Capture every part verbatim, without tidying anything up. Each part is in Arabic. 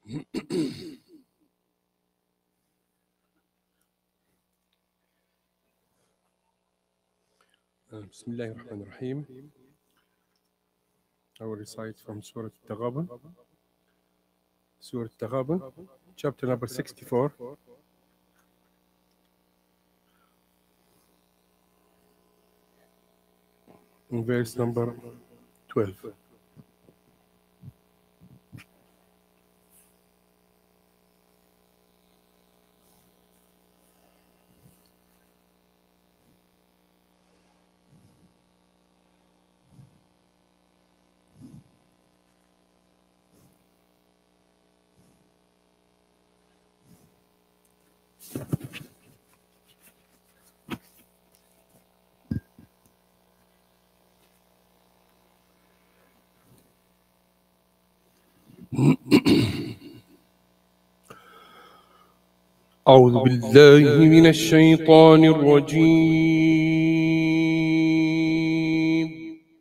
بسم الله الرحمن الرحيم. I will recite from Surah Al-Taghabun. Surah Al-Taghabun, chapter number sixty-four. In verse number twelve. أعوذ بالله من الشيطان الرجيم.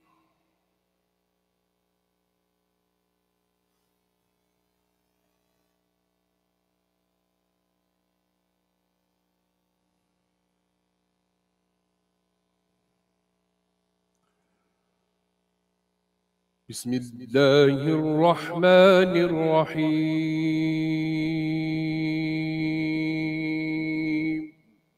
بسم الله الرحمن الرحيم.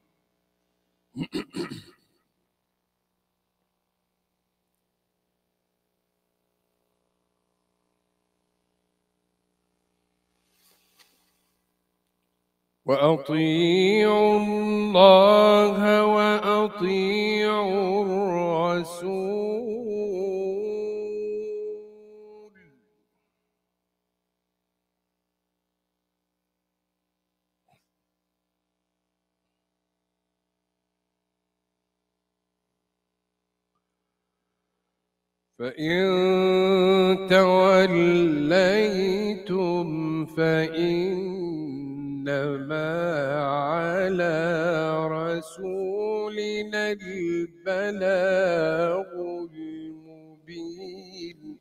وأطيعوا الله وأطيعوا الرسول فإن توليتم فإنما على رسولنا البلاغ المبين.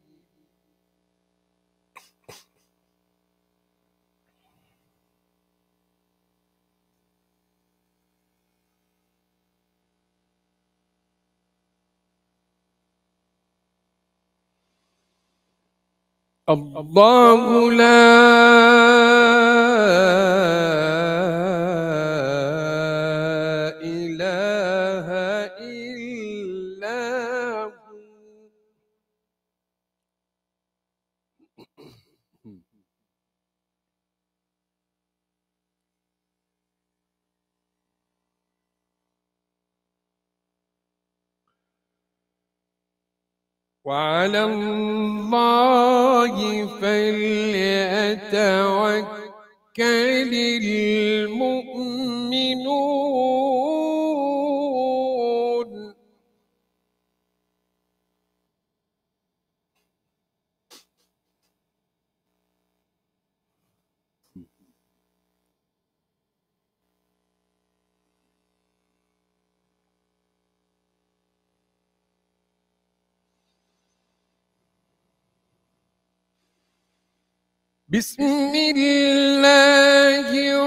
الله لا إله إلا هو. وعلى الله فليتوكل المؤمنون. بسم الله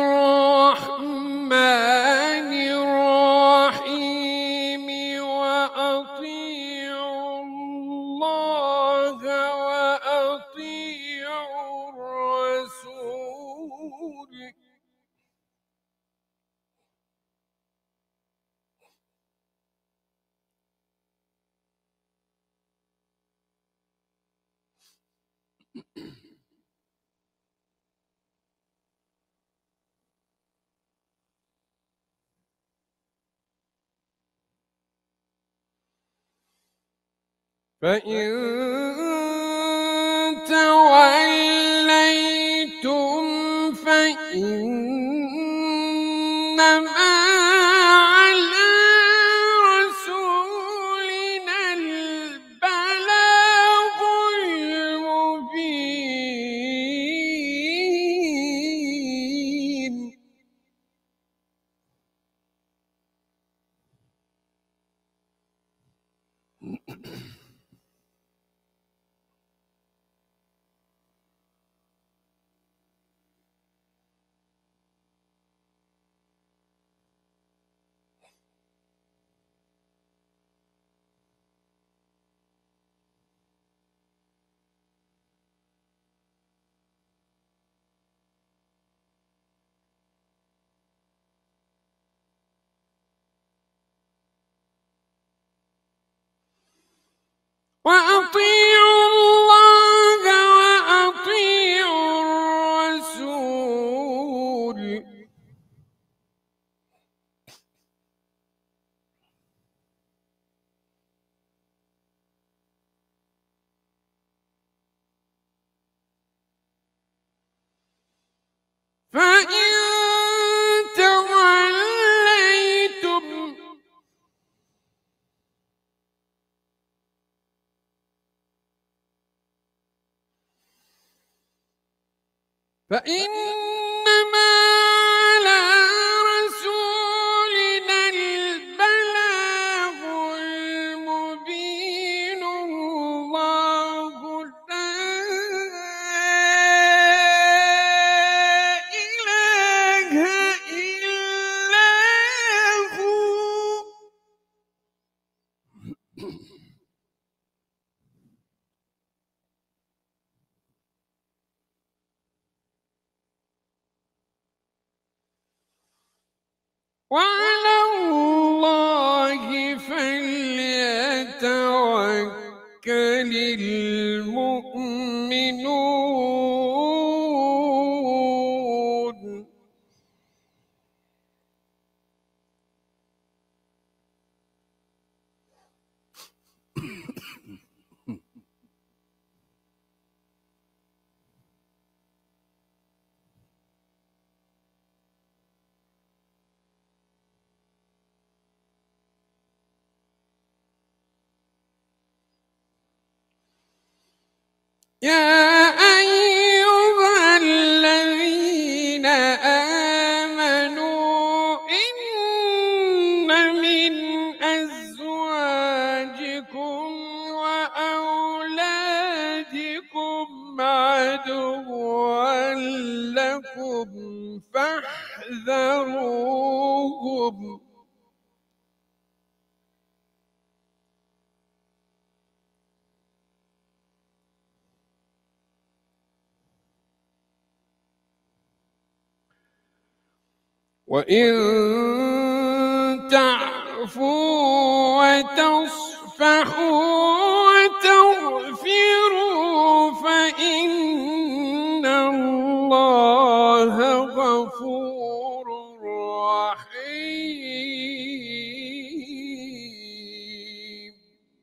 الرحمن الرحيم. وأطيعوا الله وأطيعوا الرسول. فإن توليتم فإنما على رسولنا البلاغ المبين. وأطيعوا الله وأطيعوا الرسول فإن توليتم فإنما على رسولنا البلاغ المبين الله لا إله إلا هو وعلى الله فليتوكل المؤمنون يا أيها الذين آمنوا إن من أزواجكم وأولادكم عدوا لكم فاحذروهم وإن تعفوا وتصفحوا وتغفروا فإن الله غفور رحيم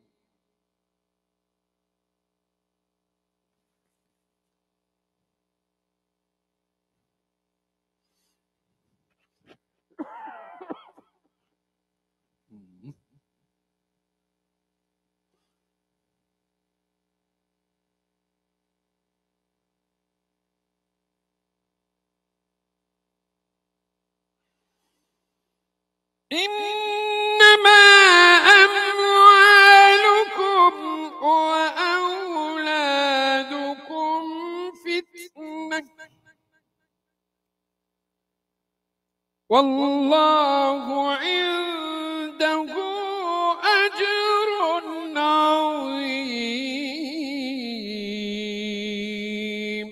إنما أموالكم وأولادكم فتنة والله عنده أجر عظيم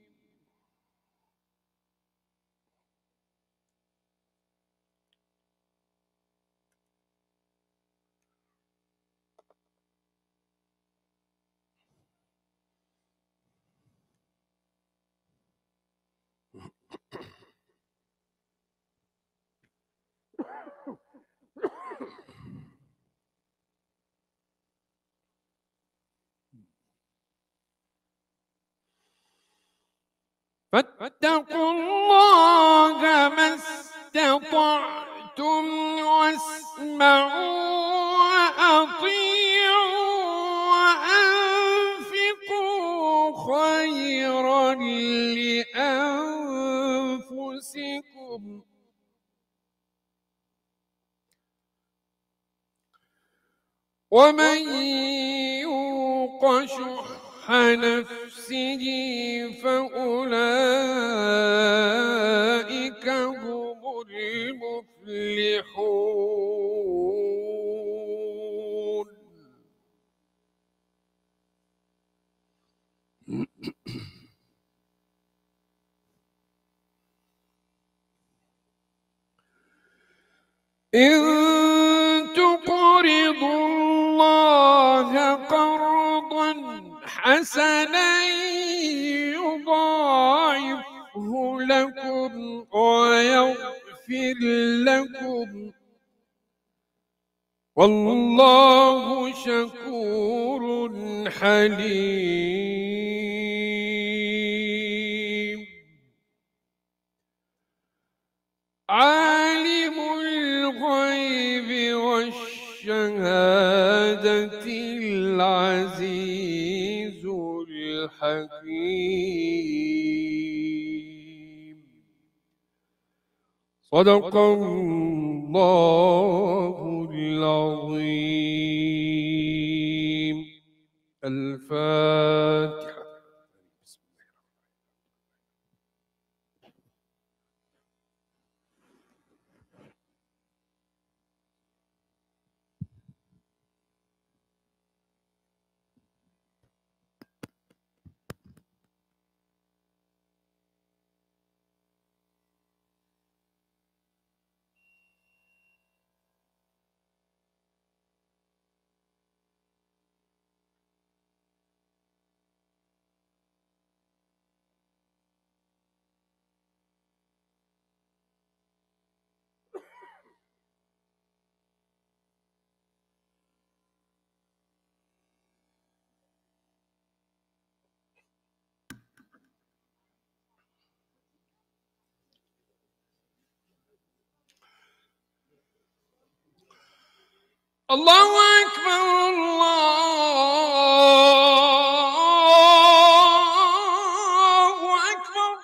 فاتقوا الله ما استطعتم واسمعوا وأطيعوا وأنفقوا خيرا لأنفسكم ومن يوق شح نفسه فأولئك هم المفلحون إن تقرضوا الله قرضا حسنا يضاعفه لكم ويغفر لكم والله شكور حليم. عالم الغيب والشهادة العزيز الحكيم. صدق الله العظيم. الفاتحة. الله أكبر الله أكبر.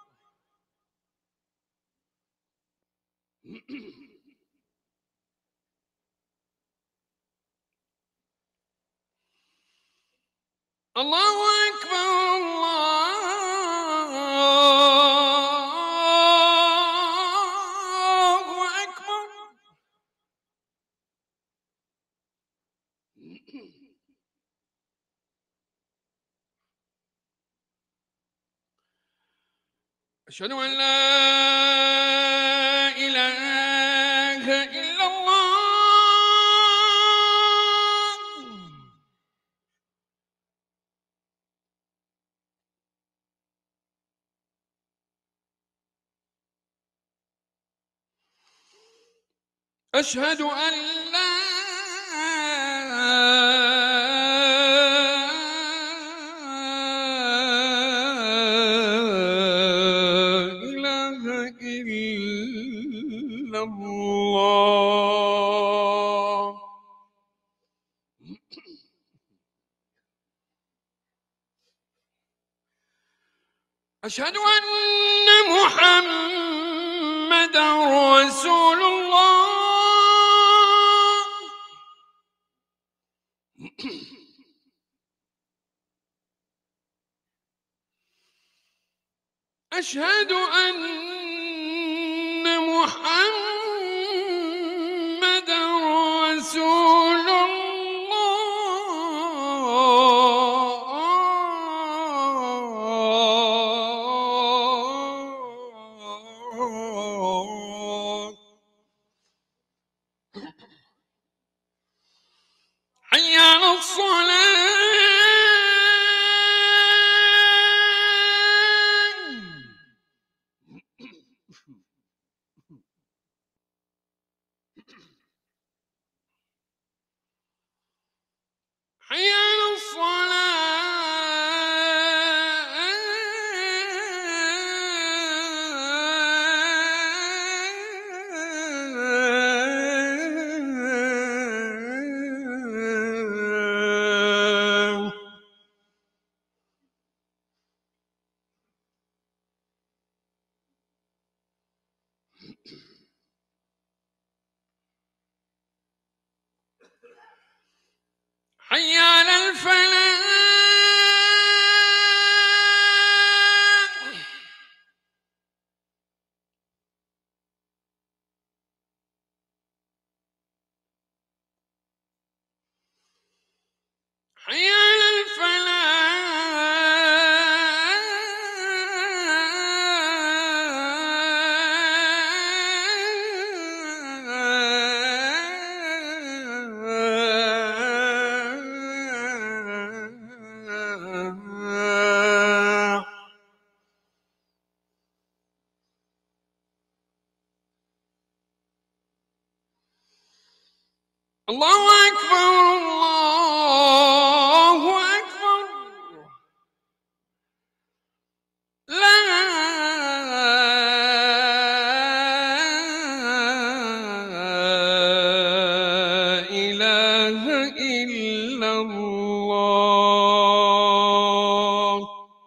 الله أكبر الله أكبر. أشهد أن لا إله إلا الله. أشهد أن لا إله إلا الله. أشهد أن محمدًا رسول الله. أشهد أن محمدًا رسول الله. حي على الصلاة. حي على الصلاة. حي على الفلاح. حي على الفلاح. الله أكبر الله أكبر لا إله إلا الله.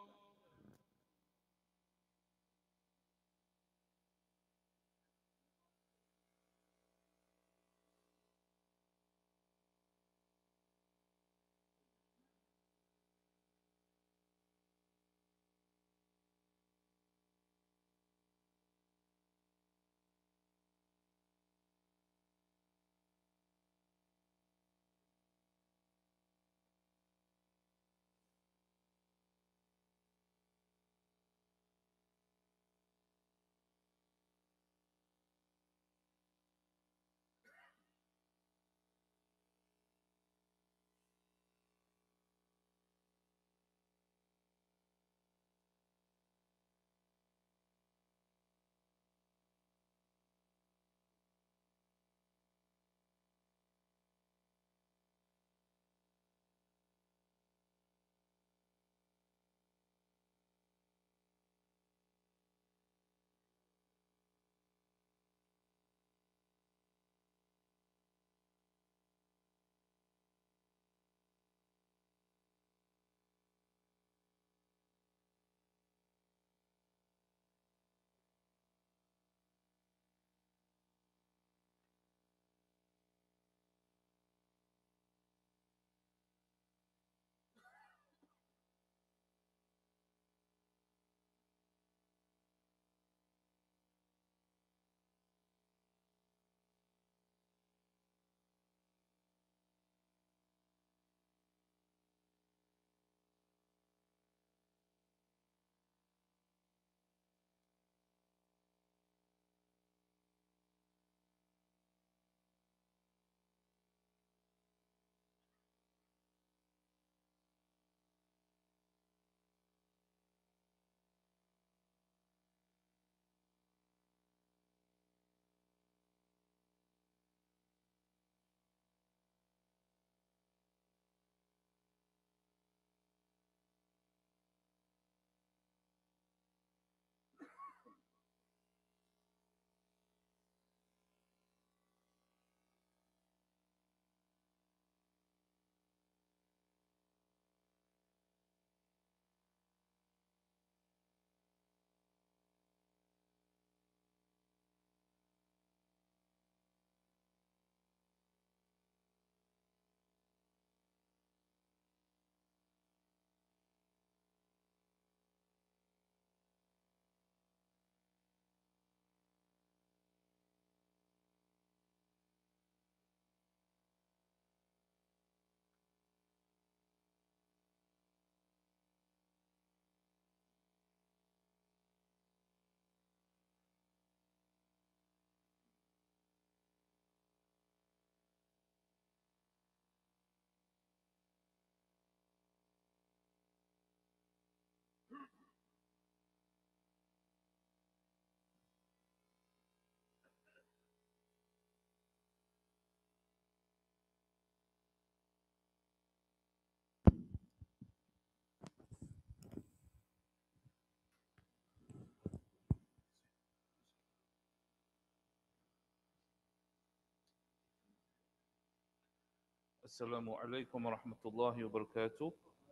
Assalamu alaikum wa rahmatullahi wa barakatuh.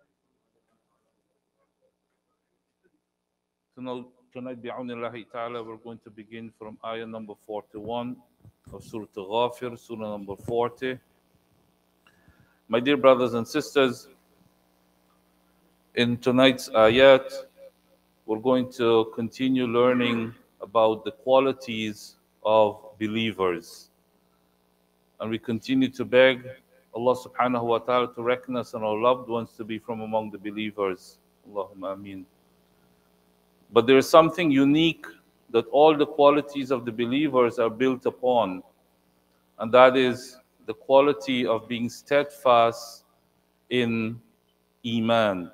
Tonight, tonight bi'awnillahi ta'ala, we're going to begin from ayah number forty-one of Surah Al-Ghafir, Surah number forty. My dear brothers and sisters, in tonight's ayat, we're going to continue learning about the qualities of believers. And we continue to beg Allah subhanahu wa ta'ala to reckon us and our loved ones to be from among the believers. Allahumma ameen. But there is something unique that all the qualities of the believers are built upon, and that is the quality of being steadfast in Iman.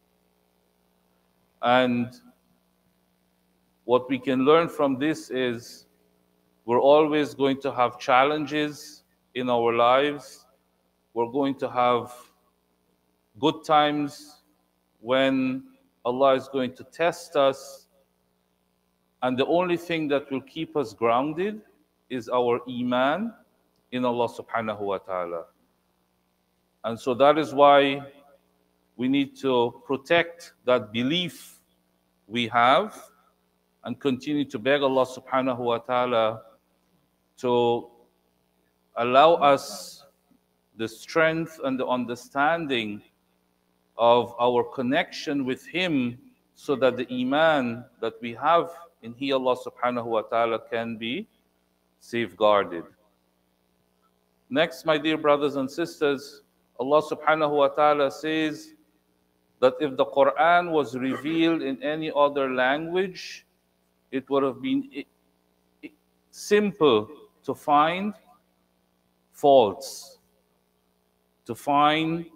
And what we can learn from this is we're always going to have challenges in our lives. We're going to have good times when Allah is going to test us. And the only thing that will keep us grounded is our iman in Allah subhanahu wa ta'ala. And so that is why we need to protect that belief we have and continue to beg Allah subhanahu wa ta'ala to allow us the strength and the understanding of our connection with Him, so that the iman that we have in He, Allah subhanahu wa ta'ala, can be safeguarded. Next, my dear brothers and sisters, Allah subhanahu wa ta'ala says that if the Quran was revealed in any other language, it would have been simple to find faults, to find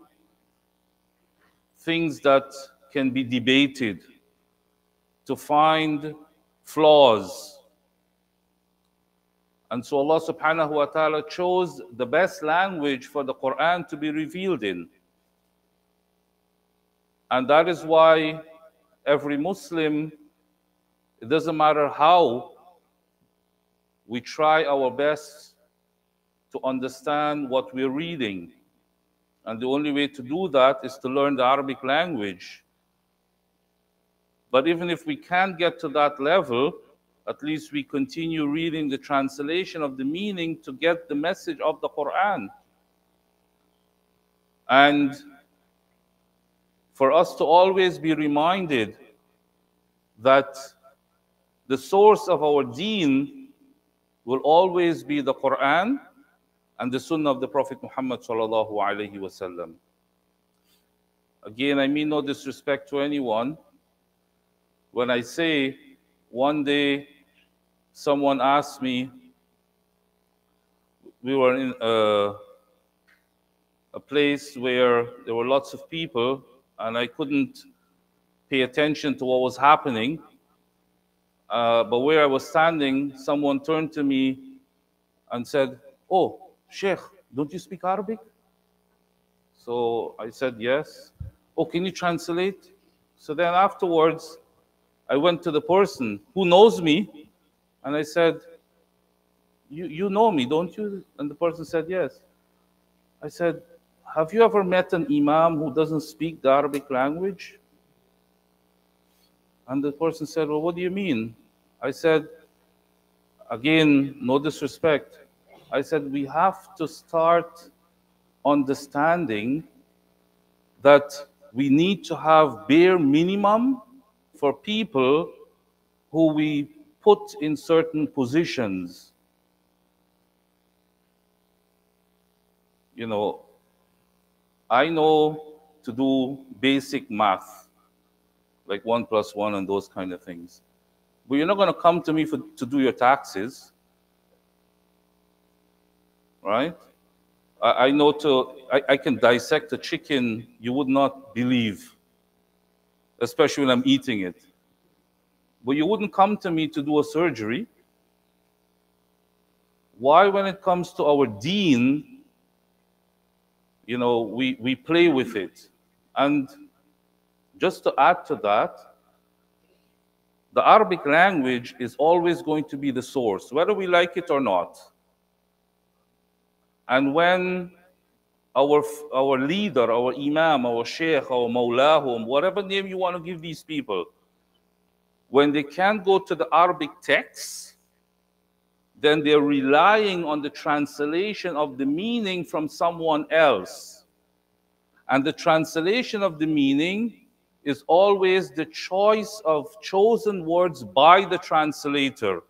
things that can be debated, to find flaws. And so Allah subhanahu wa ta'ala chose the best language for the Quran to be revealed in. And that is why every Muslim, it doesn't matter how we try our best to understand what we're reading. And the only way to do that is to learn the Arabic language. But even if we can't get to that level, at least we continue reading the translation of the meaning to get the message of the Quran. And for us to always be reminded that the source of our deen will always be the Quran and the Sunnah of the Prophet Muhammad sallallahu alaihi wasallam. Again, I mean no disrespect to anyone when I say one day someone asked me, we were in a, a place where there were lots of people and I couldn't pay attention to what was happening. Uh, but where I was standing, someone turned to me and said, "Oh, Sheikh, don't you speak Arabic?" So I said, "Yes." "Oh, can you translate?" So then afterwards, I went to the person who knows me and I said, you, you know me, don't you? And the person said, "Yes." I said, "Have you ever met an imam who doesn't speak the Arabic language?" And the person said, "Well, what do you mean?" I said, again, no disrespect. I said, we have to start understanding that we need to have bare minimum for people who we put in certain positions. You know, I know to do basic math, like one plus one and those kind of things. But you're not going to come to me for, to do your taxes, right? I, I know to, I, I can dissect a chicken you would not believe, especially when I'm eating it. But you wouldn't come to me to do a surgery. Why, when it comes to our deen, you know, we, we play with it? And just to add to that, the Arabic language is always going to be the source, whether we like it or not. And when our, our leader, our imam, our sheikh, our mawlahum, whatever name you want to give these people, when they can't go to the Arabic text, then they're relying on the translation of the meaning from someone else. And the translation of the meaning is always the choice of chosen words by the translator.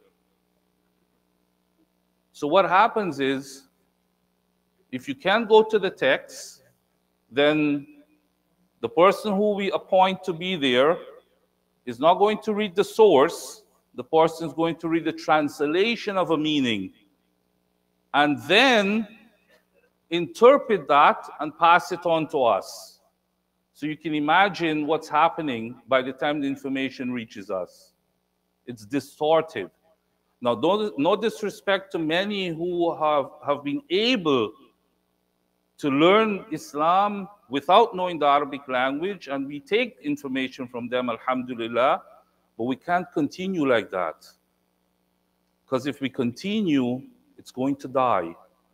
So what happens is, if you can't go to the text, then the person who we appoint to be there is not going to read the source. The person is going to read the translation of a meaning and then interpret that and pass it on to us. So you can imagine what's happening by the time the information reaches us. It's distorted. Now, no, no disrespect to many who have, have been able to learn Islam without knowing the Arabic language, and we take information from them, alhamdulillah, but we can't continue like that. Because if we continue, it's going to die.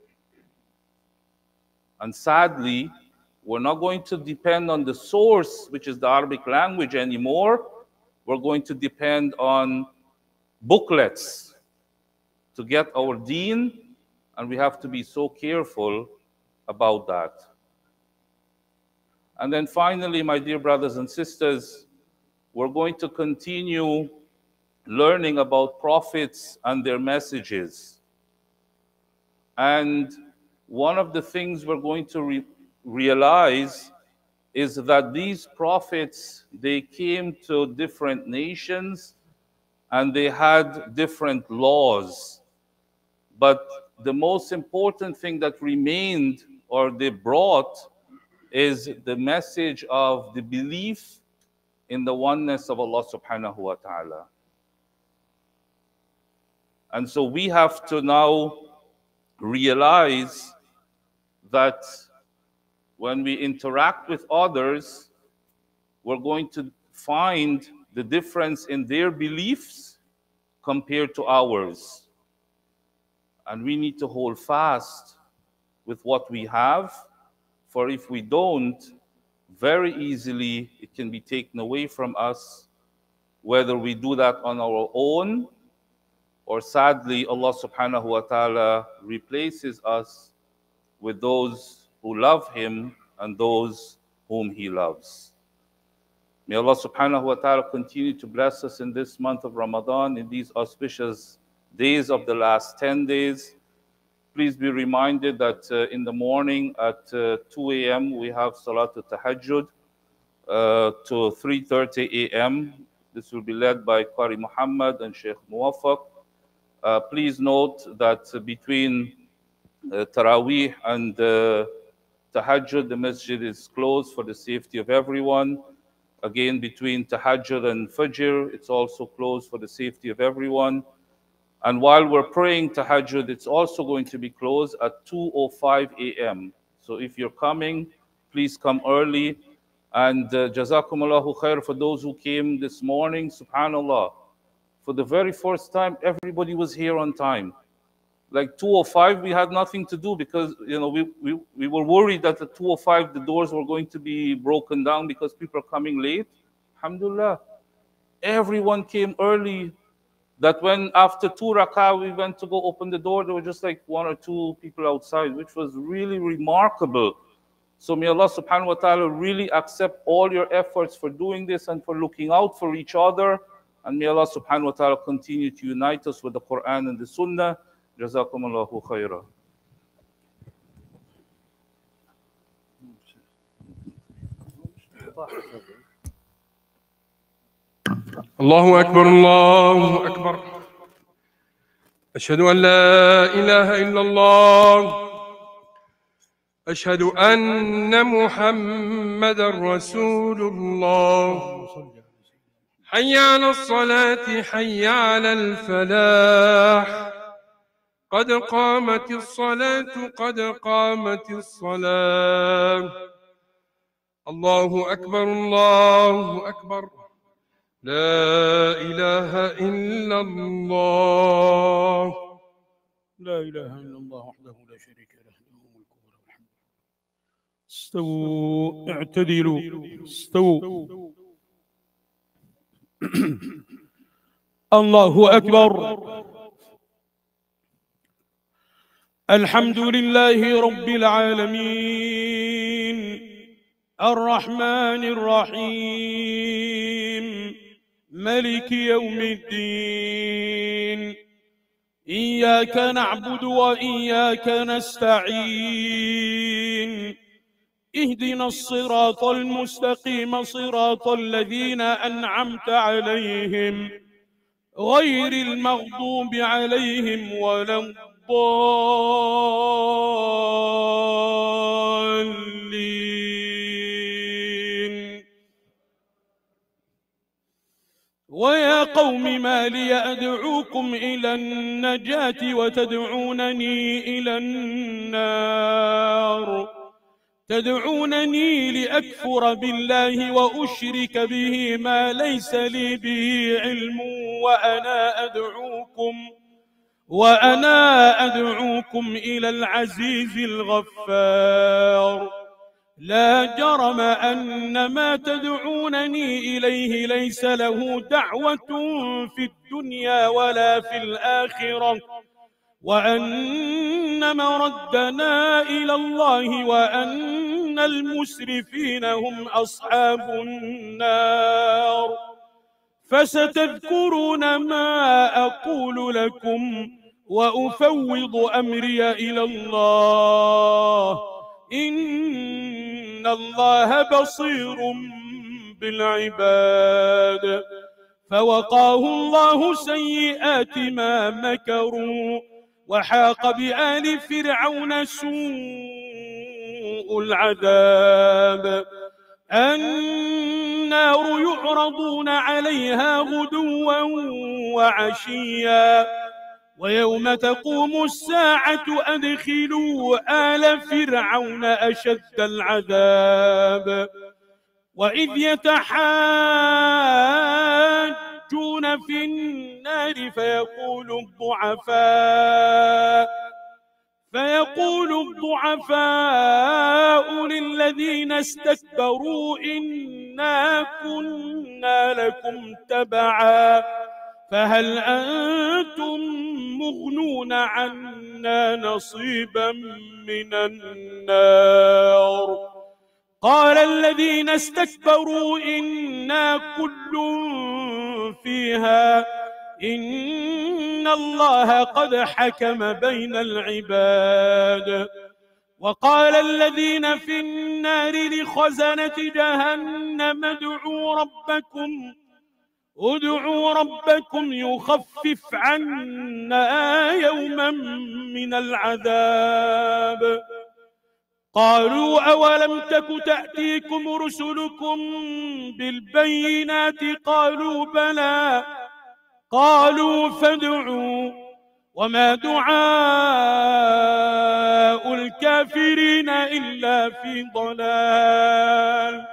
And sadly, we're not going to depend on the source, which is the Arabic language, anymore. We're going to depend on booklets to get our deen, and we have to be so careful about that. And then finally, my dear brothers and sisters, we're going to continue learning about prophets and their messages. And one of the things we're going to re realize is that these prophets, they came to different nations and they had different laws. But the most important thing that remained or they brought is the message of the belief in the oneness of Allah subhanahu wa ta'ala. And so we have to now realize that when we interact with others, we're going to find the difference in their beliefs compared to ours. And we need to hold fast with what we have, for if we don't, very easily it can be taken away from us, whether we do that on our own, or sadly, Allah subhanahu wa ta'ala replaces us with those who love Him and those whom He loves. May Allah subhanahu wa ta'ala continue to bless us in this month of Ramadan, in these auspicious days of the last ten days. Please be reminded that uh, in the morning at uh, two A M we have Salatul Tahajjud uh, to three thirty A M This will be led by Qari Muhammad and Sheikh Muwaffaq. Uh, please note that uh, between uh, Taraweeh and uh, Tahajjud, the masjid is closed for the safety of everyone. Again, between Tahajjud and Fajr, it's also closed for the safety of everyone. And while we're praying Tahajjud, it's also going to be closed at two oh five A M So if you're coming, please come early. And uh, Jazakumullahu khair for those who came this morning. Subhanallah. For the very first time, everybody was here on time. Like two oh five, we had nothing to do because, you know, we, we, we were worried that at two oh five, the doors were going to be broken down because people are coming late. Alhamdulillah. Everyone came early. That when after two rak'ah, we went to go open the door, there were just like one or two people outside, which was really remarkable. So may Allah subhanahu wa ta'ala really accept all your efforts for doing this and for looking out for each other. And may Allah subhanahu wa ta'ala continue to unite us with the Quran and the Sunnah. Jazakumullahu khairah. الله أكبر الله أكبر أشهد أن لا إله إلا الله أشهد أن محمدا رسول الله حي على الصلاة حي على الفلاح قد قامت الصلاة قد قامت الصلاة الله أكبر الله أكبر لا إله إلا الله لا إله إلا الله وحده لا شريك له له الملك وله الحمد استووا اعتدلوا استووا الله أكبر الحمد لله رب العالمين الرحمن الرحيم ملك يوم الدين إياك نعبد وإياك نستعين اهدنا الصراط المستقيم صراط الذين أنعمت عليهم غير المغضوب عليهم ولا الضالين ويا قوم ما لي أدعوكم إلى النجاة وتدعونني إلى النار تدعونني لأكفر بالله وأشرك به ما ليس لي به علم وأنا أدعوكم وأنا أدعوكم إلى العزيز الغفار لا جرم أن ما تدعونني إليه ليس له دعوة في الدنيا ولا في الآخرة وأن مردنا إلى الله وأن المسرفين هم أصحاب النار فستذكرون ما أقول لكم وأفوض أمري إلى الله إن الله بصير بالعباد فوقاه الله سيئات ما مكروا وحاق بآل فرعون سوء العذاب النار يعرضون عليها غدوا وعشيا ويوم تقوم الساعة أدخلوا آل فرعون أشد العذاب وإذ يتحاجون في النار فيقول الضعفاء فيقول الضعفاء للذين استكبروا إنا كنا لكم تبعا فهل أنتم مغنون عنا نصيبا من النار قال الذين استكبروا إنا كل فيها إن الله قد حكم بين العباد وقال الذين في النار لخزنة جهنم ادعوا ربكم ادعوا ربكم يخفف عنا يوما من العذاب قالوا أولم تك تأتيكم رسلكم بالبينات قالوا بلى قالوا فادعوا وما دعاء الكافرين إلا في ضلال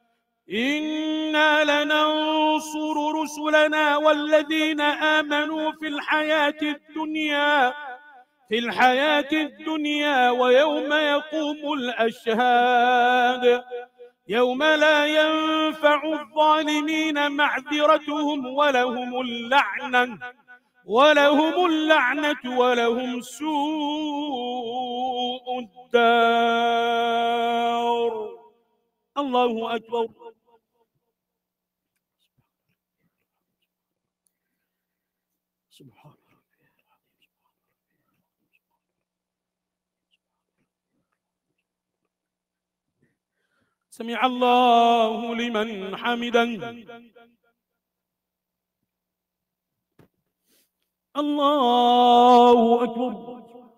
إنا لننصر رسلنا والذين آمنوا في الحياة الدنيا في الحياة الدنيا ويوم يقوم الأشهاد يوم لا ينفع الظالمين معذرتهم ولهم اللعنة ولهم اللعنة ولهم سوء الدار. الله أكبر. سبحان سمع الله لمن حمدا. الله أكبر.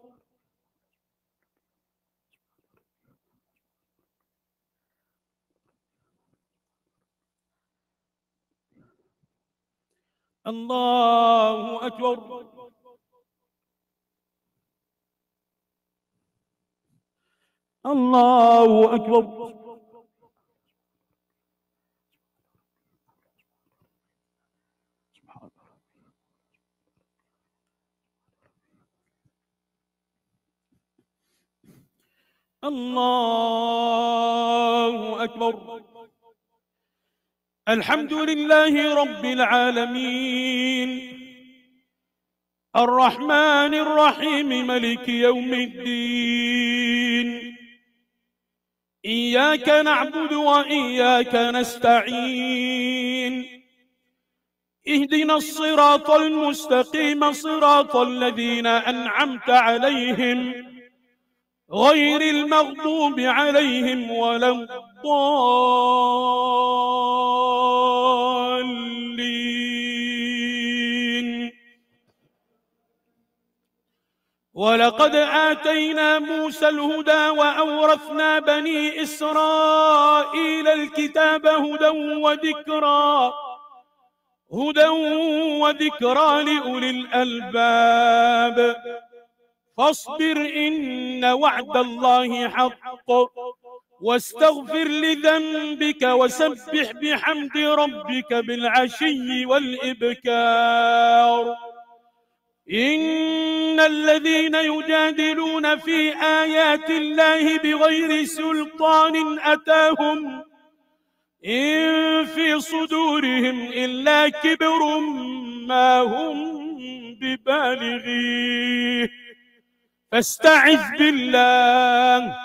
الله أكبر. الله أكبر. الله أكبر. الحمد لله رب العالمين الرحمن الرحيم ملك يوم الدين إياك نعبد وإياك نستعين اهدنا الصراط المستقيم صراط الذين أنعمت عليهم غير المغضوب عليهم ولا الضالين. ولقد آتينا موسى الهدى وأورثنا بني إسرائيل الكتاب هدى وذكرى هدى وذكرى لأولي الألباب. فاصبر إن وعد الله حق، واستغفر لذنبك وسبح بحمد ربك بالعشي والإبكار. إن الذين يجادلون في آيات الله بغير سلطان أتاهم إن في صدورهم إلا كبر ما هم ببالغيه، فاستعذ بالله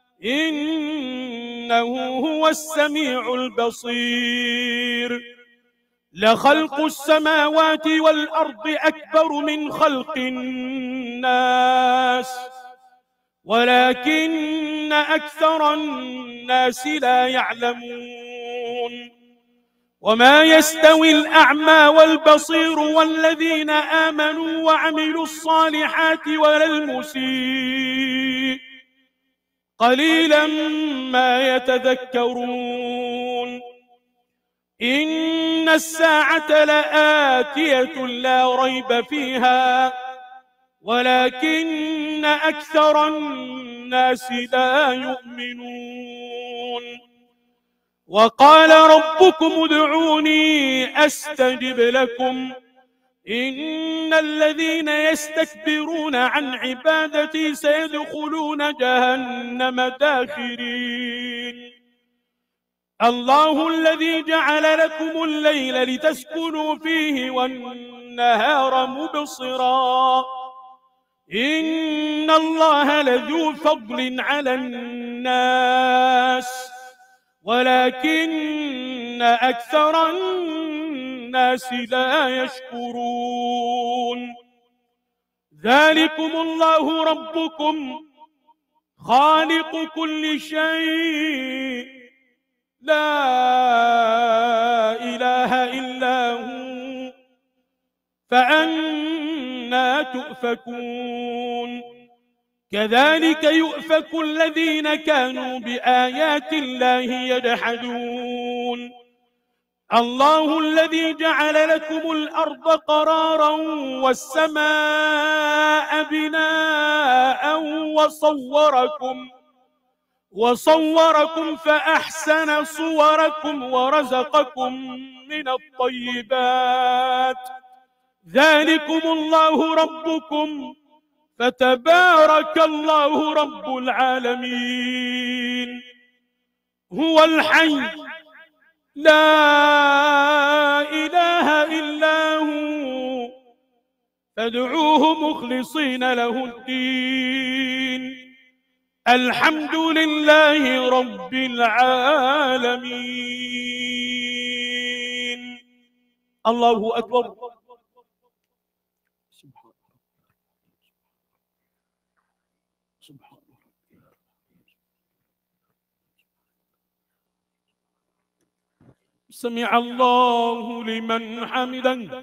إنه هو السميع البصير. لخلق السماوات والأرض أكبر من خلق الناس ولكن أكثر الناس لا يعلمون. وما يستوي الأعمى والبصير والذين آمنوا وعملوا الصالحات ولا المسيء، قليلا ما يتذكرون. إن الساعة لآتية لا ريب فيها ولكن أكثر الناس لا يؤمنون. وقال ربكم ادعوني أستجب لكم إن الذين يستكبرون عن عبادتي سيدخلون جهنم داخرين. الله الذي جعل لكم الليل لتسكنوا فيه والنهار مبصرا إن الله لذو فضل على الناس ولكن أكثر الناس لا يشكرون. ذلكم الله ربكم خالق كل شيء لا إله إلا هو فأنى تؤفكون. كذلك يؤفك الذين كانوا بآيات الله يجحدون. الله الذي جعل لكم الأرض قرارا والسماء بناء وصوركم وصوركم فأحسن صوركم ورزقكم من الطيبات. ذلكم الله ربكم فتبارك الله رب العالمين. هو الحي لا إله إلا هو فادعوه مخلصين له الدين. الحمد لله رب العالمين. الله أكبر. سمع الله لمن حمده.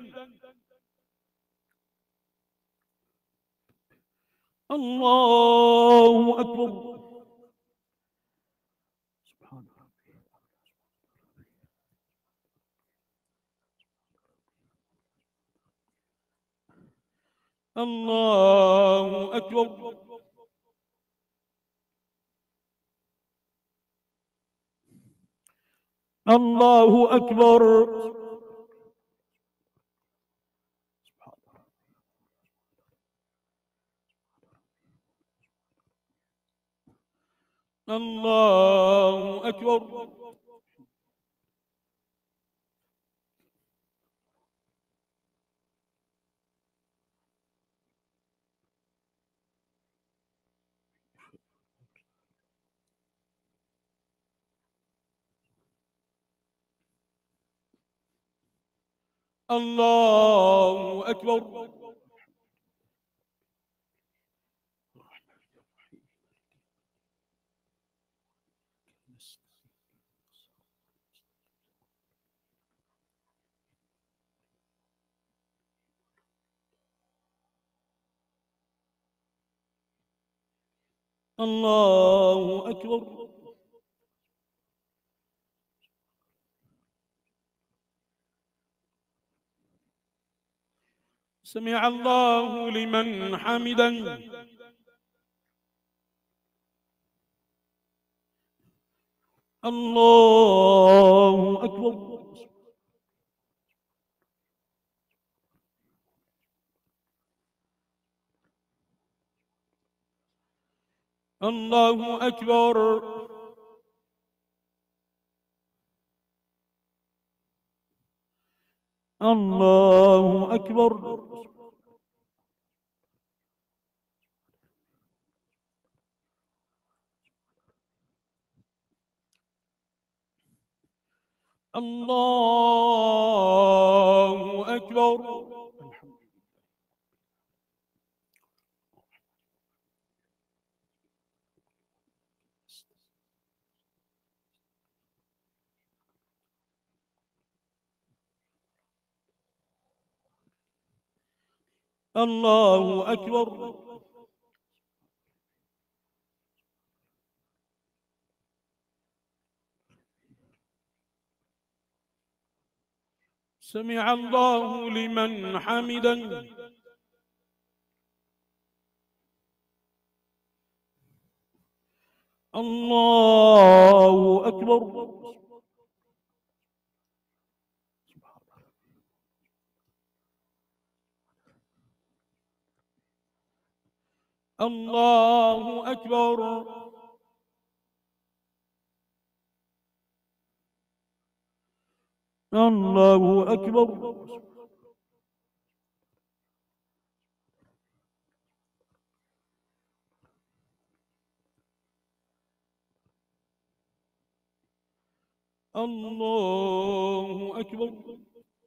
الله أكبر. الله أكبر. الله أكبر. الله أكبر. الله أكبر. الله أكبر. سمع الله لمن حمدا. الله أكبر. الله أكبر. الله أكبر. الله أكبر. الله أكبر. سمع الله لمن حمدا. الله أكبر. الله أكبر. الله أكبر. الله أكبر.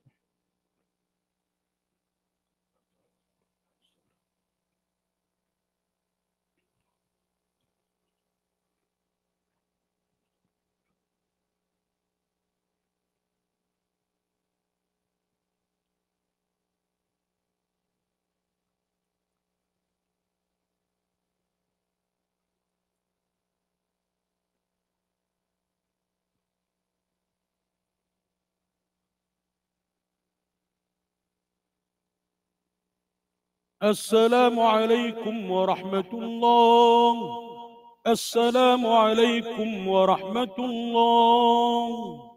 السلام عليكم ورحمة الله. السلام عليكم ورحمة الله.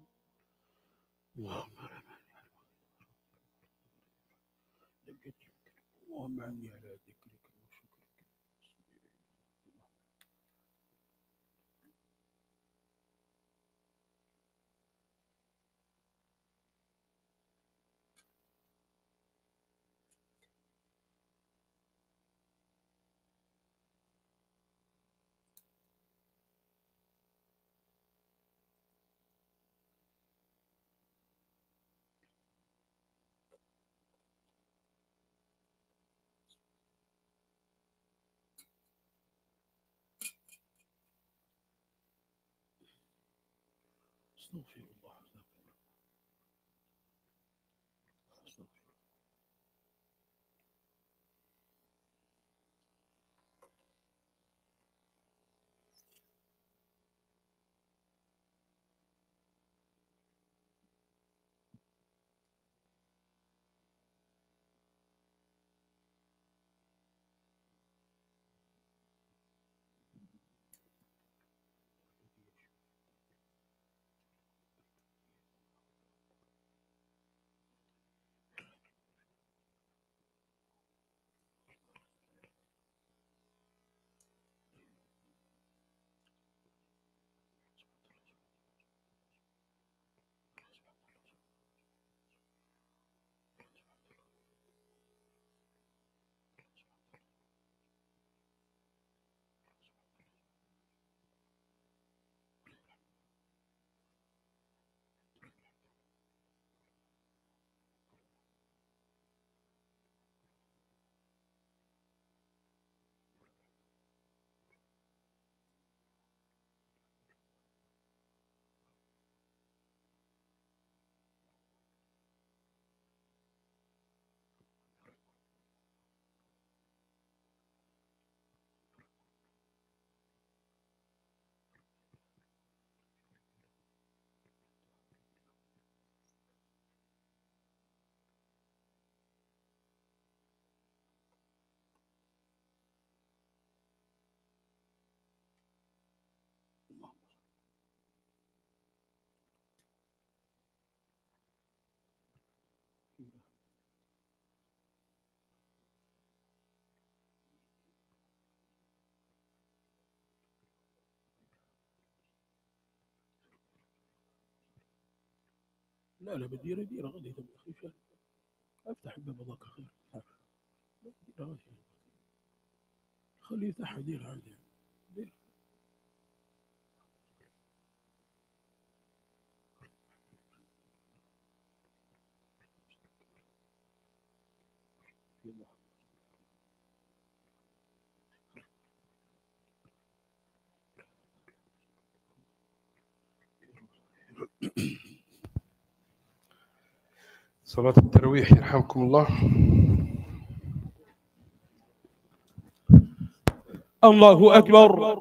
اللهم أعني على ذكرك وشكرك. استغفر الله. استغفر. لا لا بديره ديره غادي يا اخي شاد. افتح الباب هذاك خير. ديره غادي خليه يفتحها ديره عادي. دير. صلاة التراويح يرحمكم الله. الله أكبر.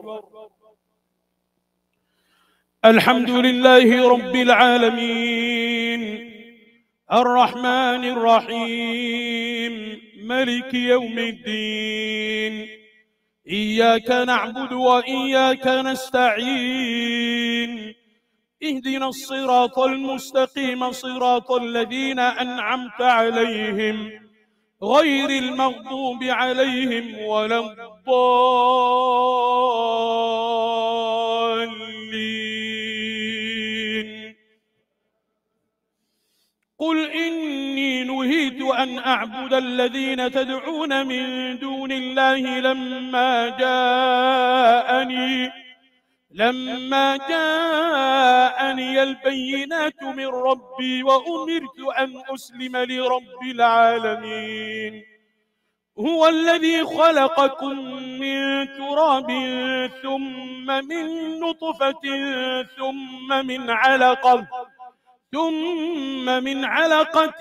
الحمد لله رب العالمين الرحمن الرحيم ملك يوم الدين. إياك نعبد وإياك نستعين. اهدنا الصراط المستقيم صراط الذين أنعمت عليهم غير المغضوب عليهم ولا الضالين. قل إني نهيت أن أعبد الذين تدعون من دون الله لما جاءني لما جاءني البينات من ربي وأمرت أن أسلم لرب العالمين. هو الذي خلقكم من تراب ثم من نطفة ثم من علقة ثم من علقة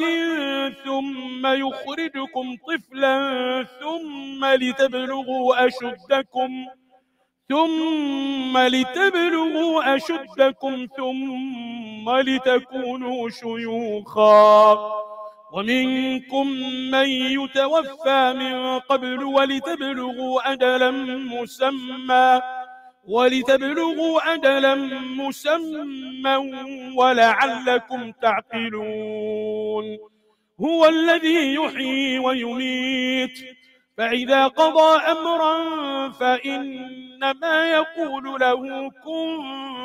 ثم يخرجكم طفلا ثم لتبلغوا أشدكم ثم لتبلغوا أشدكم ثم لتكونوا شيوخا ومنكم من يتوفى من قبل ولتبلغوا أجلا مسمى ولتبلغوا أجلا مسمى ولعلكم تعقلون. هو الذي يحيي ويميت فإذا قضى أمرا فإنما يقول له كن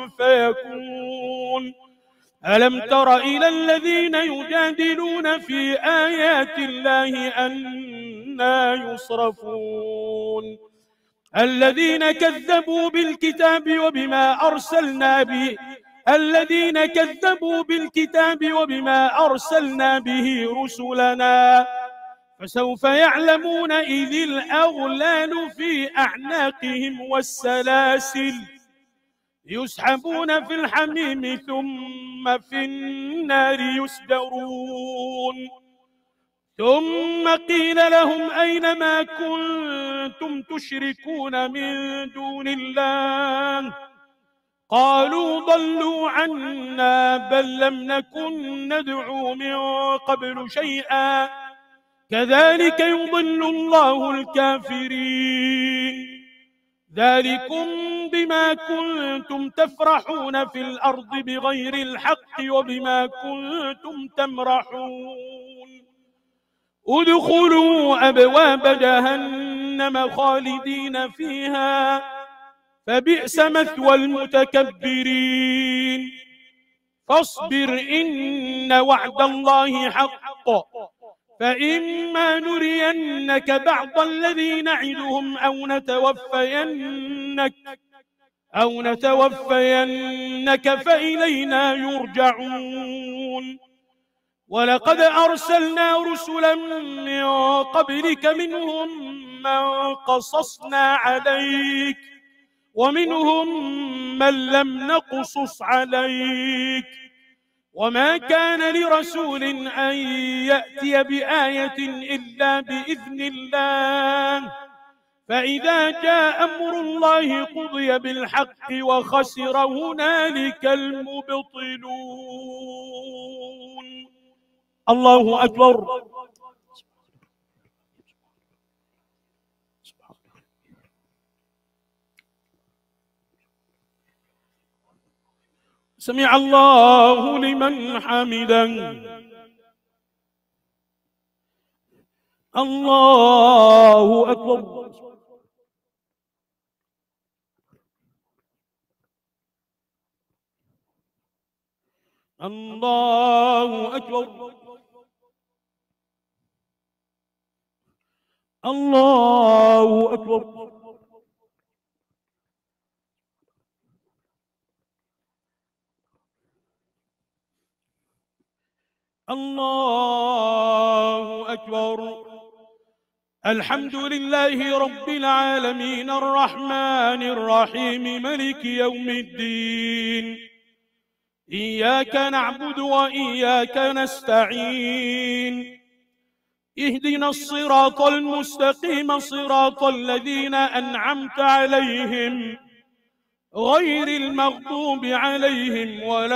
فيكون. ألم تر إلى الذين يجادلون في آيات الله أنى يصرفون الذين كذبوا بالكتاب وبما أرسلنا به الذين كذبوا بالكتاب وبما أرسلنا به رسلنا فسوف يعلمون إذ الأغلال في أعناقهم والسلاسل يسحبون في الحميم ثم في النار يسجرون. ثم قيل لهم أين ما كنتم تشركون من دون الله قالوا ضلوا عنا بل لم نكن ندعو من قبل شيئا كذلك يضل الله الكافرين. ذلكم بما كنتم تفرحون في الأرض بغير الحق وبما كنتم تمرحون. ادخلوا أبواب جهنم خالدين فيها فبئس مثوى المتكبرين. فاصبر إن وعد الله حق فإما نرينك بعض الذي نعدهم أو نتوفينك أو نتوفينك فإلينا يرجعون. ولقد أرسلنا رسلا من قبلك منهم من قصصنا عليك ومنهم من لم نقصص عليك وما كان لرسول أن يأتي بآية إلا بإذن الله فإذا جاء أمر الله قضي بالحق وخسر هنالك المبطلون. الله أكبر. سمع الله لمن حمده. الله أكبر. الله أكبر. الله أكبر. الله أكبر. الحمد لله رب العالمين الرحمن الرحيم ملك يوم الدين. إياك نعبد وإياك نستعين. اهدنا الصراط المستقيم صراط الذين أنعمت عليهم غير المغضوب عليهم ولا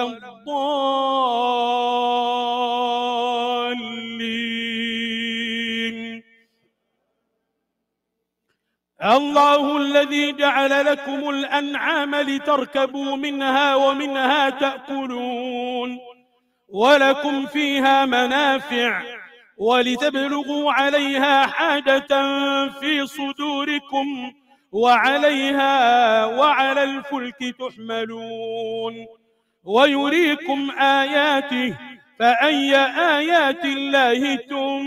الضالين. الله الذي جعل لكم الأنعام لتركبوا منها ومنها تأكلون ولكم فيها منافع ولتبلغوا عليها حاجة في صدوركم وعليها وعلى الفلك تحملون ويريكم آياته فأي آيات الله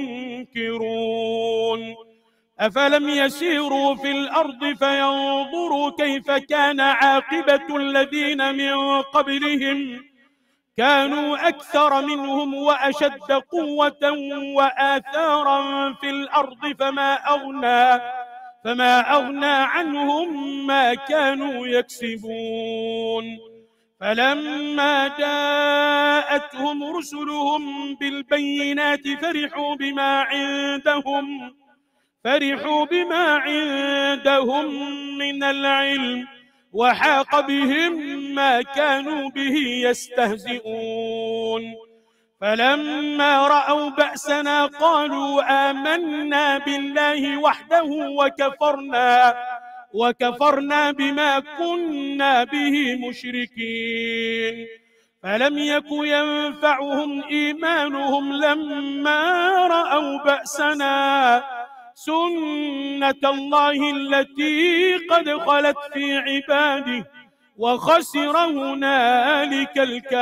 تنكرون. أفلم يسيروا في الأرض فينظروا كيف كان عاقبة الذين من قبلهم كانوا أكثر منهم وأشد قوة وآثارا في الأرض فما أغنى فما أغنى عنهم ما كانوا يكسبون. فلما جاءتهم رسلهم بالبينات فرحوا بما عندهم فرحوا بما عندهم من العلم وحاق بهم ما كانوا به يستهزئون. فلما رأوا بأسنا قالوا آمنا بالله وحده وكفرنا وكفرنا بما كنا به مشركين. فلم يك ينفعهم إيمانهم لما رأوا بأسنا سنة الله التي قد خلت في عباده وخسر هنالك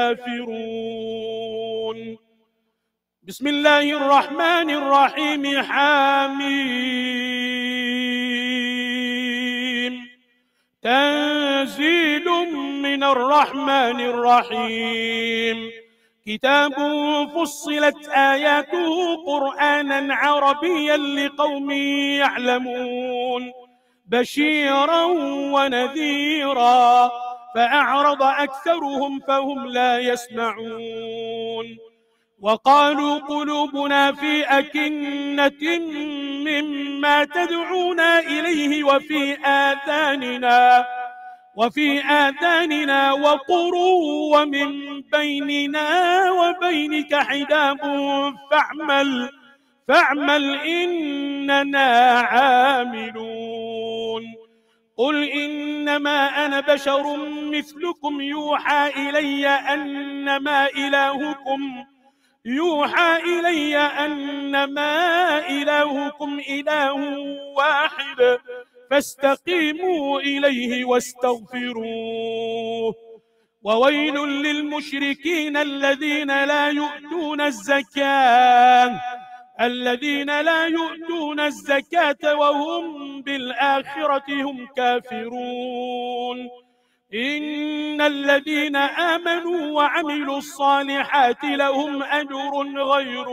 الكافرون. بسم الله الرحمن الرحيم. حميم. تنزيل من الرحمن الرحيم. كتاب فصلت آياته قرآنا عربيا لقوم يعلمون بشيرا ونذيرا فأعرض أكثرهم فهم لا يسمعون. وقالوا قلوبنا في أكنة مما تدعونا إليه وفي آذاننا وفي آذاننا وقر ومن بيننا وبينك حجاب فاعمل فاعمل إننا عاملون. قل إنما أنا بشر مثلكم يوحى إلي أنما إلهكم يوحى إلي أنما إلهكم إله واحد فاستقيموا إليه واستغفروه. وويل للمشركين الذين لا يؤتون الزكاة الذين لا يؤتون الزكاة وهم بالآخرة هم كافرون. إن الذين آمنوا وعملوا الصالحات لهم أجر غير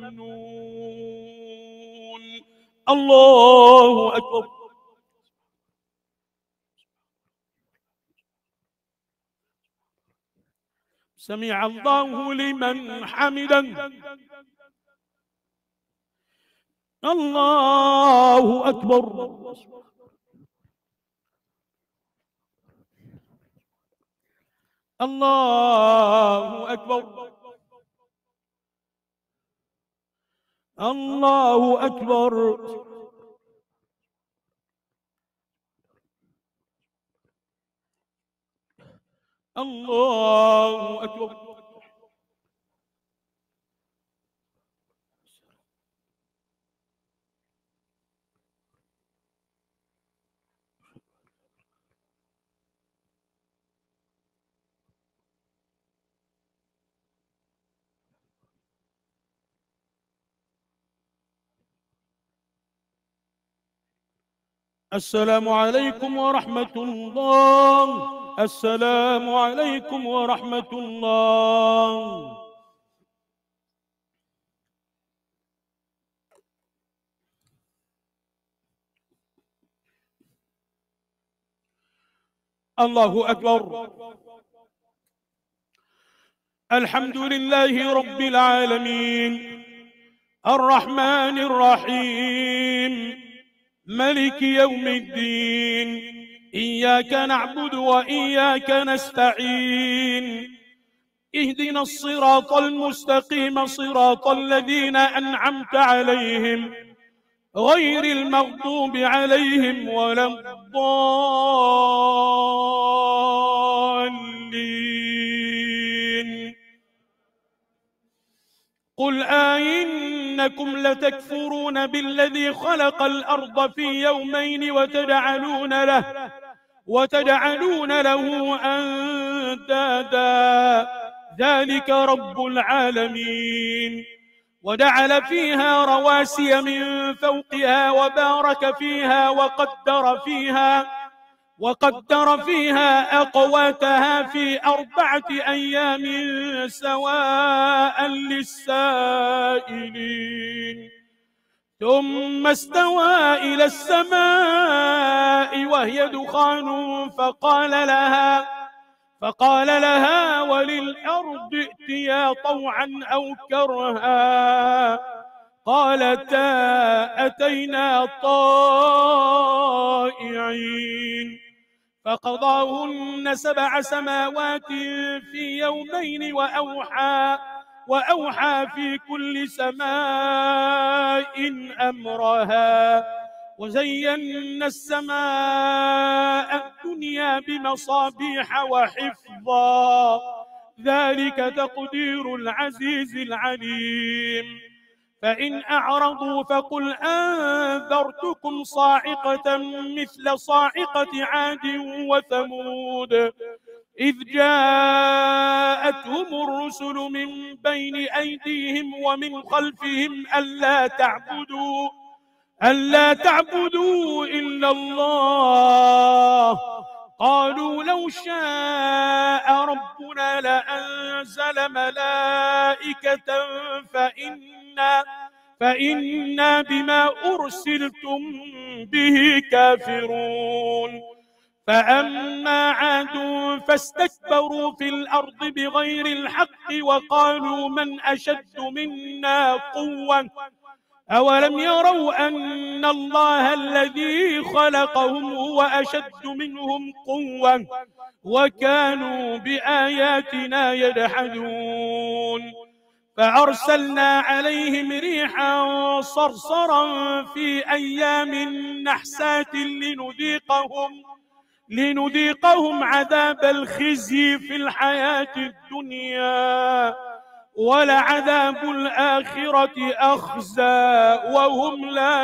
ممنون. الله أكبر. سمع الله لمن حمده. الله أكبر. الله أكبر. الله أكبر. الله أكبر. السلام عليكم ورحمة الله. السلام عليكم ورحمة الله. الله أكبر. الحمد لله رب العالمين الرحمن الرحيم ملك يوم الدين. إياك نعبد وإياك نستعين. اهدنا الصراط المستقيم صراط الذين أنعمت عليهم غير المغضوب عليهم ولا الضالين. قل أئنكم لتكفرون بالذي خلق الأرض في يومين وتجعلون له وتجعلون له أندادا ذلك رب العالمين. وجعل فيها رواسي من فوقها وبارك فيها وقدر فيها وقدر فيها أقواتها في أربعة أيام سواء للسائلين. ثم استوى إلى السماء وهي دخان فقال لها فقال لها وللأرض ائتيا طوعا أو كرها قالتا أتينا طائعين. فقضاهن سبع سماوات في يومين وأوحى وأوحى في كل سماء أمرها وزينا السماء الدنيا بمصابيح وحفظا ذلك تقدير العزيز العليم. فإن أعرضوا فقل أنذرتكم صاعقة مثل صاعقة عاد وثمود إذ جاءتهم الرسل من بين أيديهم ومن خلفهم ألا تعبدوا ألا تعبدوا إلا الله قالوا لو شاء ربنا لأنزل ملائكة فإنا فإنا بما أرسلتم به كافرون. فأما عاد فاستكبروا في الأرض بغير الحق وقالوا من أشد منا قوة أولم يروا أن الله الذي خلقهم هو أشد منهم قوة وكانوا بآياتنا يجحدون. فأرسلنا عليهم ريحا صرصرا في أيام نحسات لنذيقهم لنذيقهم عذاب الخزي في الحياة الدنيا ولعذاب الآخرة أخزى وهم لا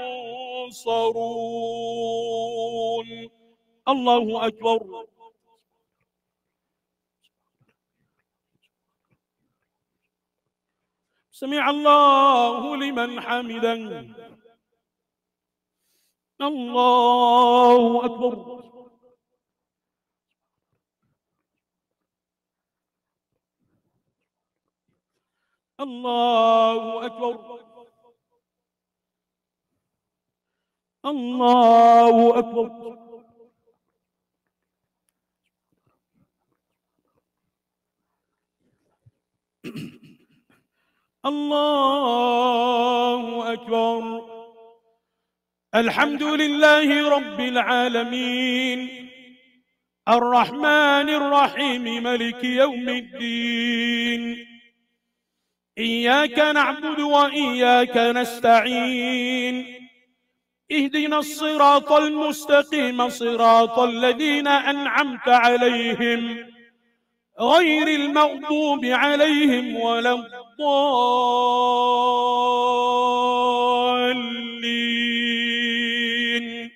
ينصرون. الله أكبر. سمع الله لمن حمده. الله أكبر. الله أكبر. الله أكبر. الله أكبر. الحمد لله رب العالمين الرحمن الرحيم ملك يوم الدين. إياك نعبد وإياك نستعين. اهدنا الصراط المستقيم صراط الذين أنعمت عليهم غير المغضوب عليهم ولا الضالين.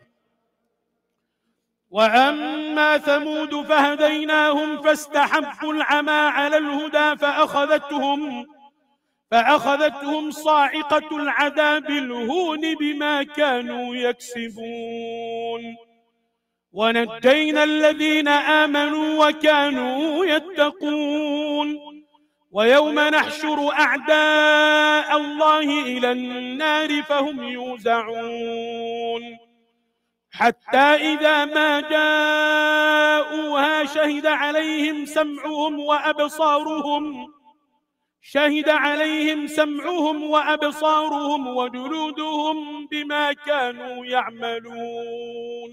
وأما ثمود فهديناهم فاستحبوا العمى على الهدى فأخذتهم فأخذتهم صاعقة العذاب الهون بما كانوا يكسبون ونجينا الذين آمنوا وكانوا يتقون ويوم نحشر أعداء الله إلى النار فهم يوزعون حتى إذا ما جاءوها شهد عليهم سمعهم وأبصارهم شهد عليهم سمعهم وأبصارهم وجلودهم بما كانوا يعملون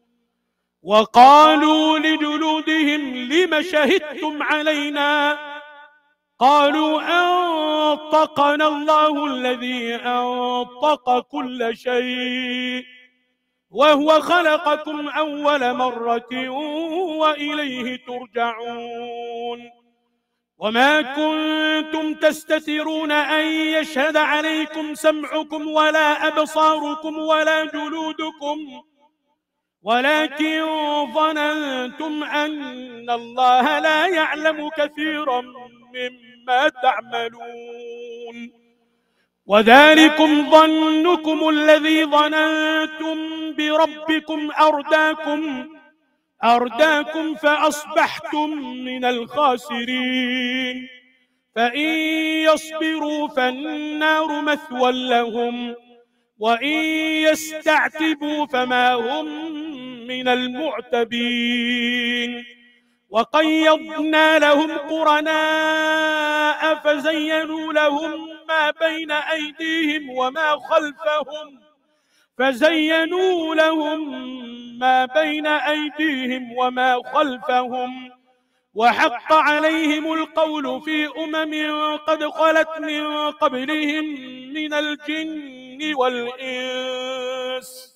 وقالوا لجلودهم لم شهدتم علينا قالوا أنطقنا الله الذي أنطق كل شيء وهو خلقكم أول مرة وإليه ترجعون وما كنتم تستترون أن يشهد عليكم سمعكم ولا أبصاركم ولا جلودكم ولكن ظننتم أن الله لا يعلم كثيرا مما تعملون وذلكم ظنكم الذي ظننتم بربكم أرداكم أرداكم فأصبحتم من الخاسرين فإن يصبروا فالنار مثوى لهم وإن يستعتبوا فما هم من المعتبين وقيضنا لهم قرناء فزينوا لهم ما بين أيديهم وما خلفهم فزينوا لهم ما بين أيديهم وما خلفهم وحق عليهم القول في أمم قد خلت من قبلهم من الجن والإنس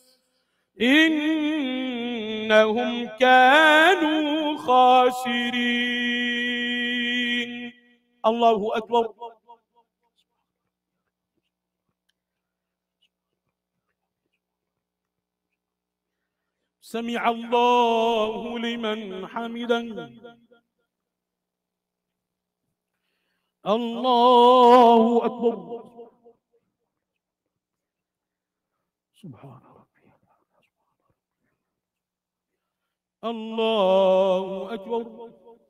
إنهم كانوا خاسرين. الله أكبر. سمع الله لمن حمده. الله أكبر. سبحان ربي. الله أكبر.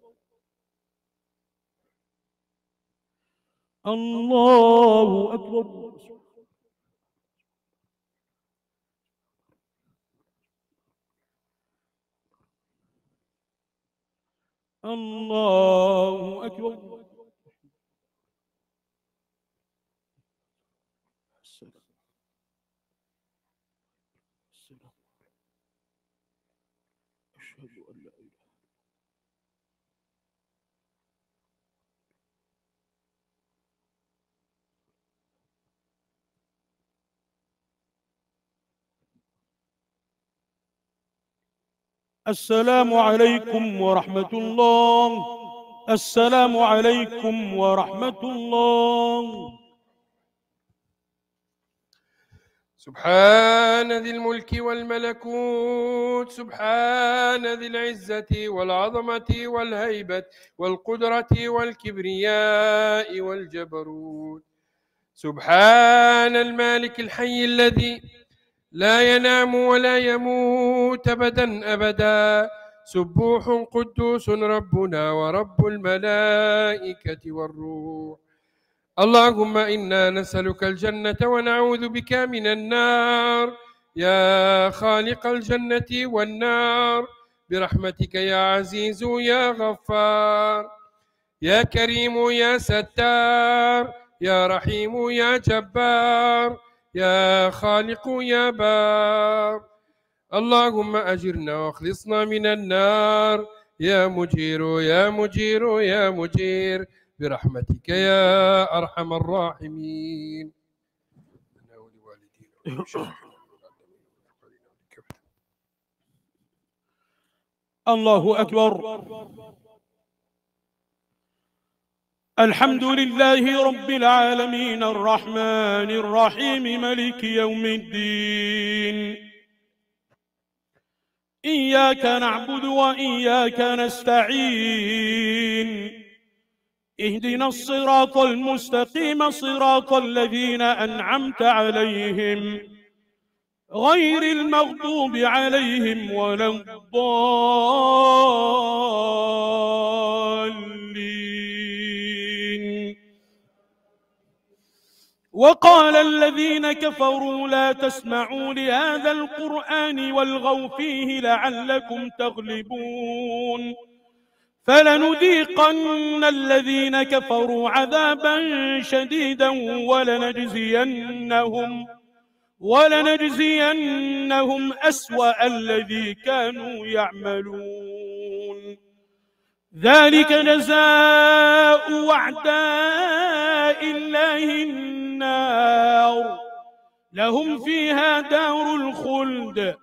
الله أكبر. الله أكبر. أشهد أن لا إله. السلام عليكم ورحمة الله. السلام عليكم ورحمة الله. سبحان ذي الملك والملكوت، سبحان ذي العزة والعظمة والهيبة والقدرة والكبرياء والجبروت، سبحان المالك الحي الذي لا ينام ولا يموت أبدا أبدا، سبوح قدوس ربنا ورب الملائكة والروح. اللهم إنا نسألك الجنة ونعوذ بك من النار، يا خالق الجنة والنار برحمتك يا عزيز يا غفار، يا كريم يا ستار، يا رحيم يا جبار، يا خالق يا بار. اللهم أجرنا واخلصنا من النار، يا مجير يا مجير يا مجير برحمتك يا أرحم الراحمين. الله أكبر. الحمد لله رب العالمين الرحمن الرحيم ملك يوم الدين، إياك نعبد وإياك نستعين، اهدنا الصراط المستقيم صراط الذين أنعمت عليهم غير المغضوب عليهم ولا الضالين. وقال الذين كفروا لا تسمعوا لهذا القرآن والغوا فيه لعلكم تغلبون فلنذيقن الذين كفروا عذابا شديدا ولنجزينهم ولنجزينهم أسوأ الذي كانوا يعملون ذلك جزاء أعداء الله النار لهم فيها دار الخلد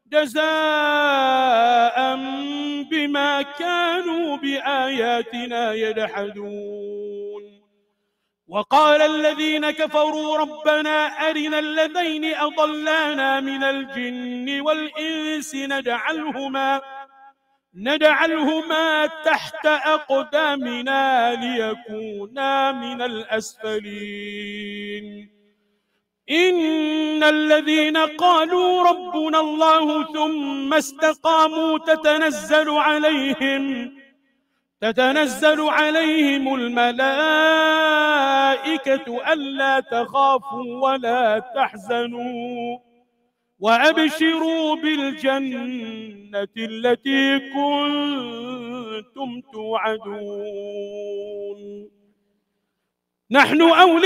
جزاء بما كانوا بآياتنا يجحدون. وقال الذين كفروا ربنا أرنا الذين أضلانا من الجن والإنس نجعلهما نجعلهما تحت أقدامنا ليكونا من الأسفلين. إن الذين قالوا ربنا الله ثم استقاموا تتنزل عليهم تتنزل عليهم الملائكة ألا تخافوا ولا تحزنوا وأبشروا بالجنة التي كنتم توعدون. نحن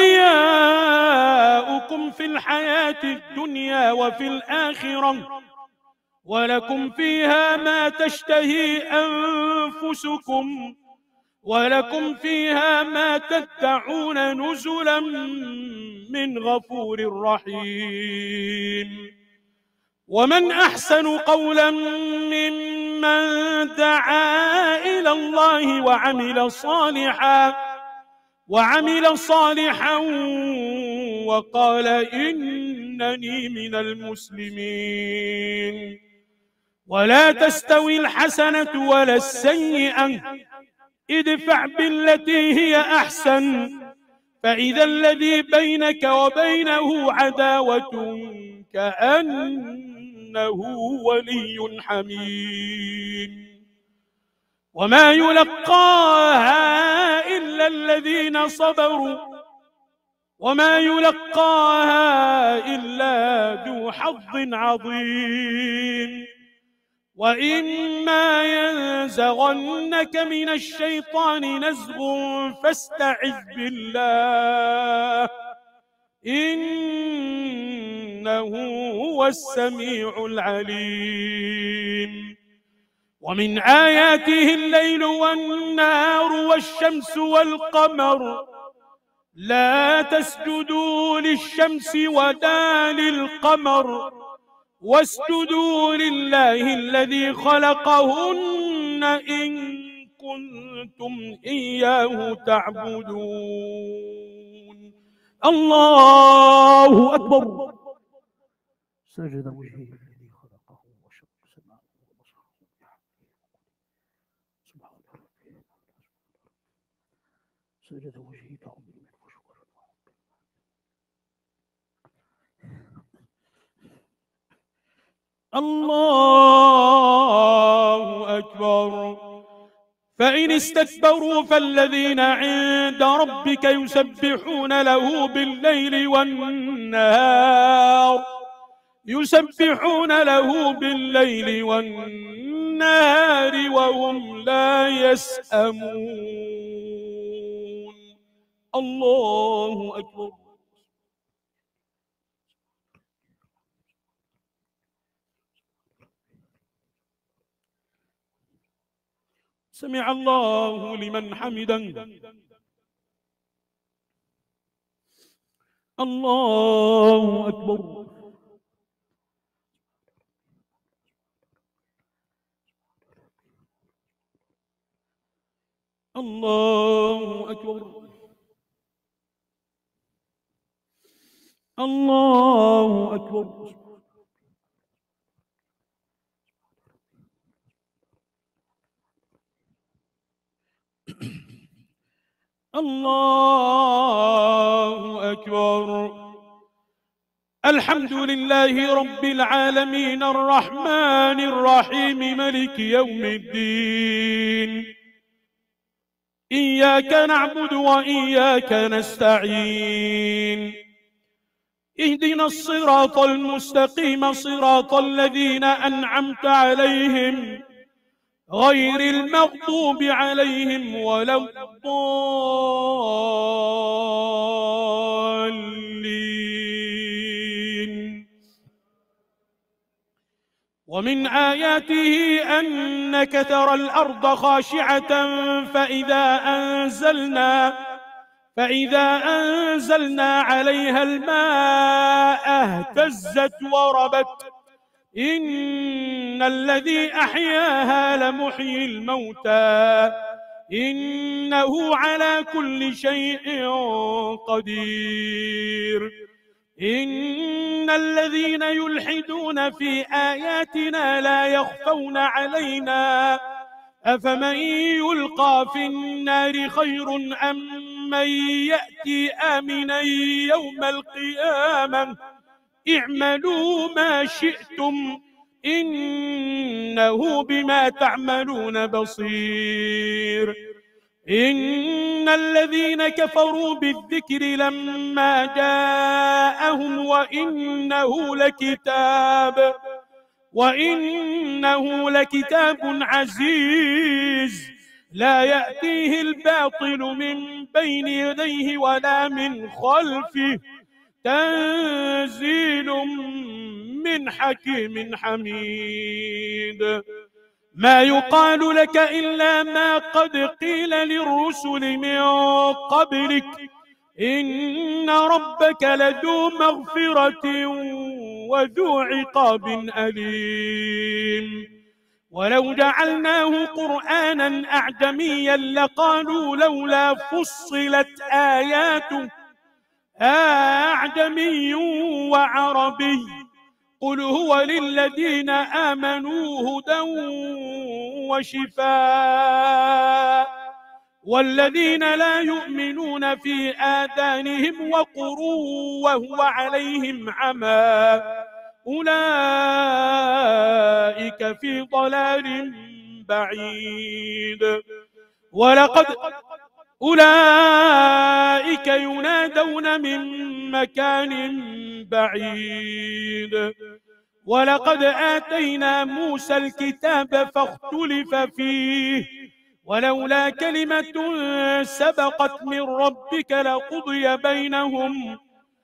أولياؤكم في الحياة الدنيا وفي الآخرة ولكم فيها ما تشتهي أنفسكم ولكم فيها ما تدعون نزلا من غفور رحيم. ومن أحسن قولا ممن دعا إلى الله وعمل صالحا وعمل صالحا وقال إنني من المسلمين. ولا تستوي الحسنة ولا السيئة ادفع بالتي هي أحسن فإذا الذي بينك وبينه عداوة كأنه ولي حميم. وما يلقاها إلا الذين صبروا وما يلقاها إلا ذو حظ عظيم. وإما ينزغنك من الشيطان نزغ فاستعذ بالله إنه هو السميع العليم. ومن آياته الليل والنهار والشمس والقمر لا تسجدوا للشمس ولا للقمر واسجدوا لله الذي خلقهن إن كنتم إياه تعبدون. الله أكبر. سجد وجهه الذي خلقه وشق سمعه وبصره سبحان ربي. سجد وجهه تعظيما وشكرا. الله أكبر. فإن استكبروا فالذين عند ربك يسبحون له بالليل والنهار يسبحون له بالليل والنهار وهم لا يسأمون. الله أكبر. سمع الله لمن حمدا. الله أكبر. الله أكبر. الله أكبر. الله أكبر. الحمد لله رب العالمين الرحمن الرحيم ملك يوم الدين. إياك نعبد وإياك نستعين. اهدنا الصراط المستقيم صراط الذين أنعمت عليهم غير المغضوب عليهم ولا الضالين. ومن آياته أنك ترى الأرض خاشعة فإذا أنزلنا فإذا أنزلنا عليها الماء اهتزت وربت. إن الذي أحياها لمحيي الموتى إنه على كل شيء قدير. إن الذين يلحدون في آياتنا لا يخفون علينا أفمن يلقى في النار خير أم من يأتي آمنا يوم القيامة اعملوا ما شئتم إنه بما تعملون بصير. إن الذين كفروا بالذكر لما جاءهم وإنه لكتاب وإنه لكتاب عزيز لا يأتيه الباطل من بين يديه ولا من خلفه تنزيل من حكيم حميد. ما يقال لك إلا ما قد قيل للرسل من قبلك إن ربك لذو مغفرة وذو عقاب أليم. ولو جعلناه قرآنا أعجميا لقالوا لولا فصلت آياته أعجمي وعربي قل هو للذين آمنوا هدى وشفاء والذين لا يؤمنون في آذانهم وقر وهو عليهم عمى أولئك في ضلال بعيد. ولقد أولئك ينادون من مكان بعيد. ولقد آتينا موسى الكتاب فاختلف فيه ولولا كلمة سبقت من ربك لقضي بينهم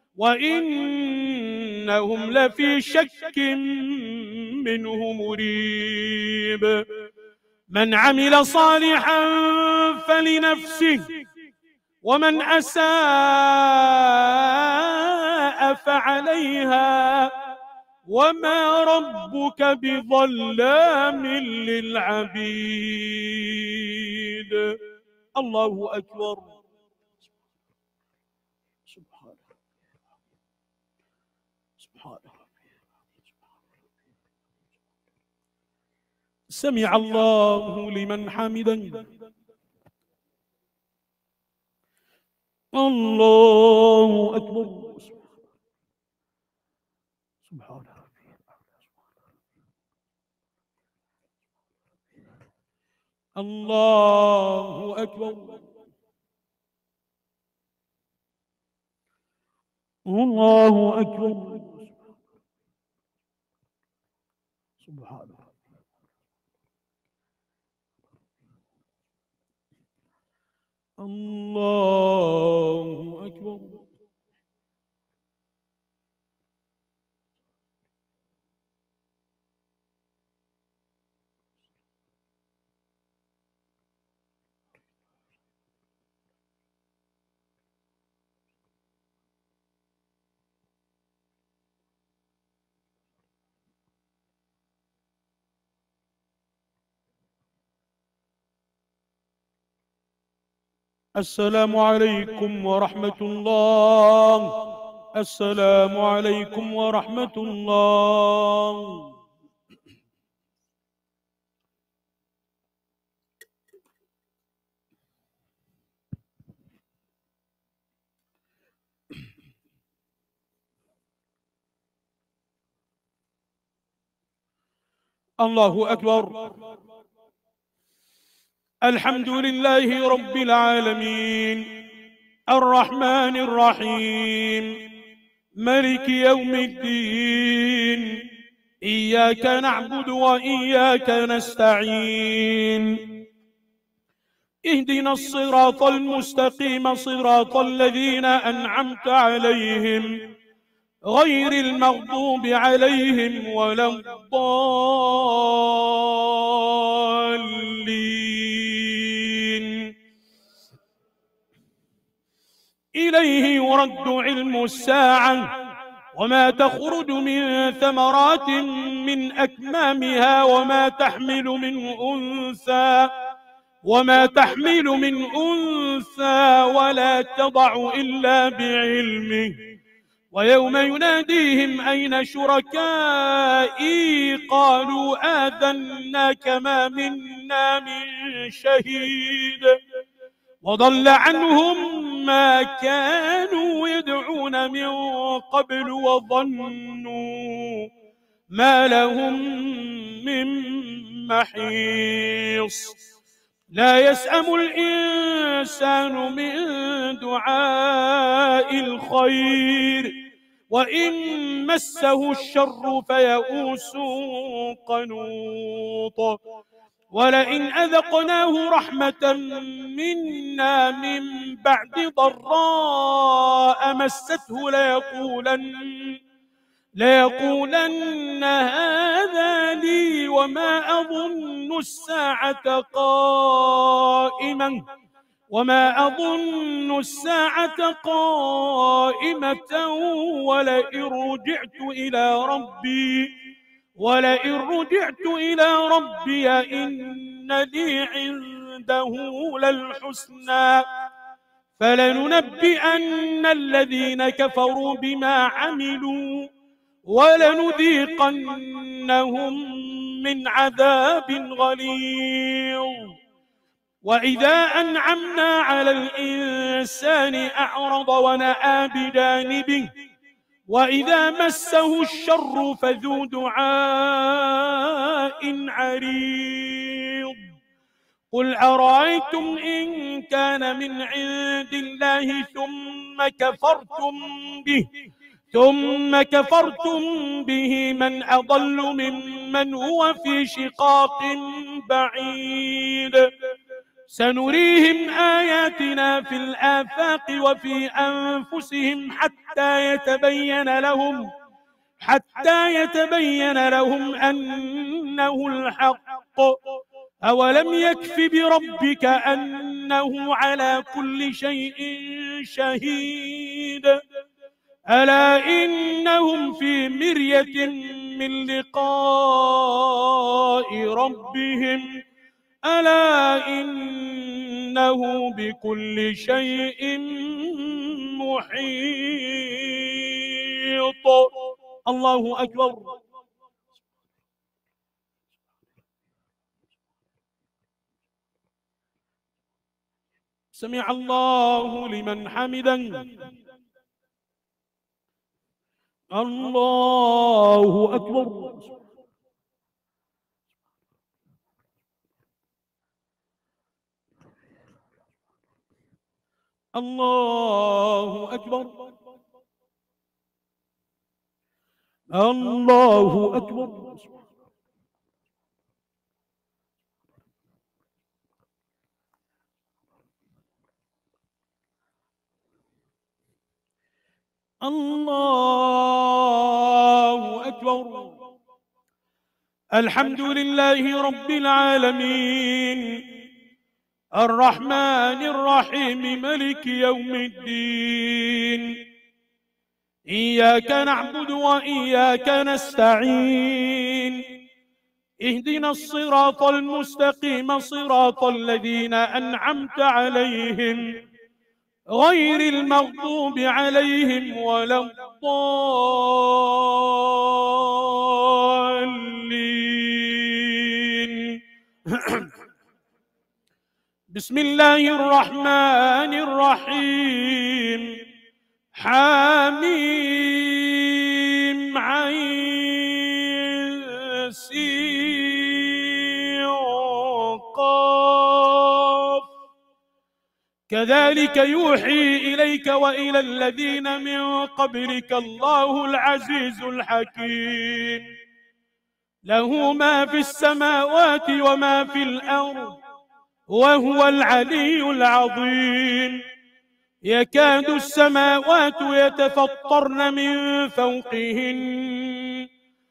وإنهم لفي شك منه مريب. من عمل صالحا فلنفسه ومن أساء فعليها وما ربك بظلام للعبيد. الله أكبر. سبحانه سبحانه. سمع الله لمن حمده. الله أكبر. سبحانه. الله أكبر. الله أكبر. سبحانه. الله أكبر. السلام عليكم ورحمة الله. السلام عليكم ورحمة الله. الله أكبر. الحمد لله رب العالمين الرحمن الرحيم ملك يوم الدين، إياك نعبد وإياك نستعين، اهدنا الصراط المستقيم صراط الذين أنعمت عليهم غير المغضوب عليهم ولا الضالين. إليه يرد علم الساعة وما تخرج من ثمرات من أكمامها وما تحمل من أنثى وما تحمل من أنثى ولا تضع إلا بعلمه، ويوم يناديهم أين شركائي قالوا آذناك ما منا من شهيد، وضل عنهم ما كانوا يدعون من قبل وظنوا ما لهم من محيص. لا يسأم الإنسان من دعاء الخير وإن مسه الشر فيئوس قنوط، ولئن أذقناه رحمة منا من بعد ضراء مسته ليقولن ليقولن هذا لي وما أظن الساعة قائمة وما أظن الساعة قائمة ولئن رجعت إلى ربي ولئن رجعت إلى ربي إن لي عنده للحسنى فلننبئن الذين كفروا بما عملوا ولنذيقنهم من عذاب غليظ. وإذا أنعمنا على الإنسان أعرض ونأى بجانبه وإذا مسه الشر فذو دعاء عريض. قل أرأيتم إن كان من عند الله ثم كفرتم به ثم كفرتم به من أضل ممن هو في شقاق بعيد. سنريهم آياتنا في الآفاق وفي أنفسهم حتى يتبين لهم حتى يتبين لهم أنه الحق. أولم يكف بربك أنه على كل شيء شهيد. ألا إنهم في مرية من لقاء ربهم ألا إنه بكل شيء محيط. الله أكبر. سمع الله لمن حمده. الله أكبر. الله أكبر. الله أكبر. الله أكبر. الحمد لله رب العالمين الرحمن الرحيم ملك يوم الدين. إياك نعبد وإياك نستعين. اهدنا الصراط المستقيم صراط الذين أنعمت عليهم غير المغضوب عليهم ولا الضالين. بسم الله الرحمن الرحيم. حميم عين سين كذلك يوحي إليك وإلى الذين من قبلك الله العزيز الحكيم له ما في السماوات وما في الأرض وهو العلي العظيم يكاد السماوات يتفطرن من فوقهن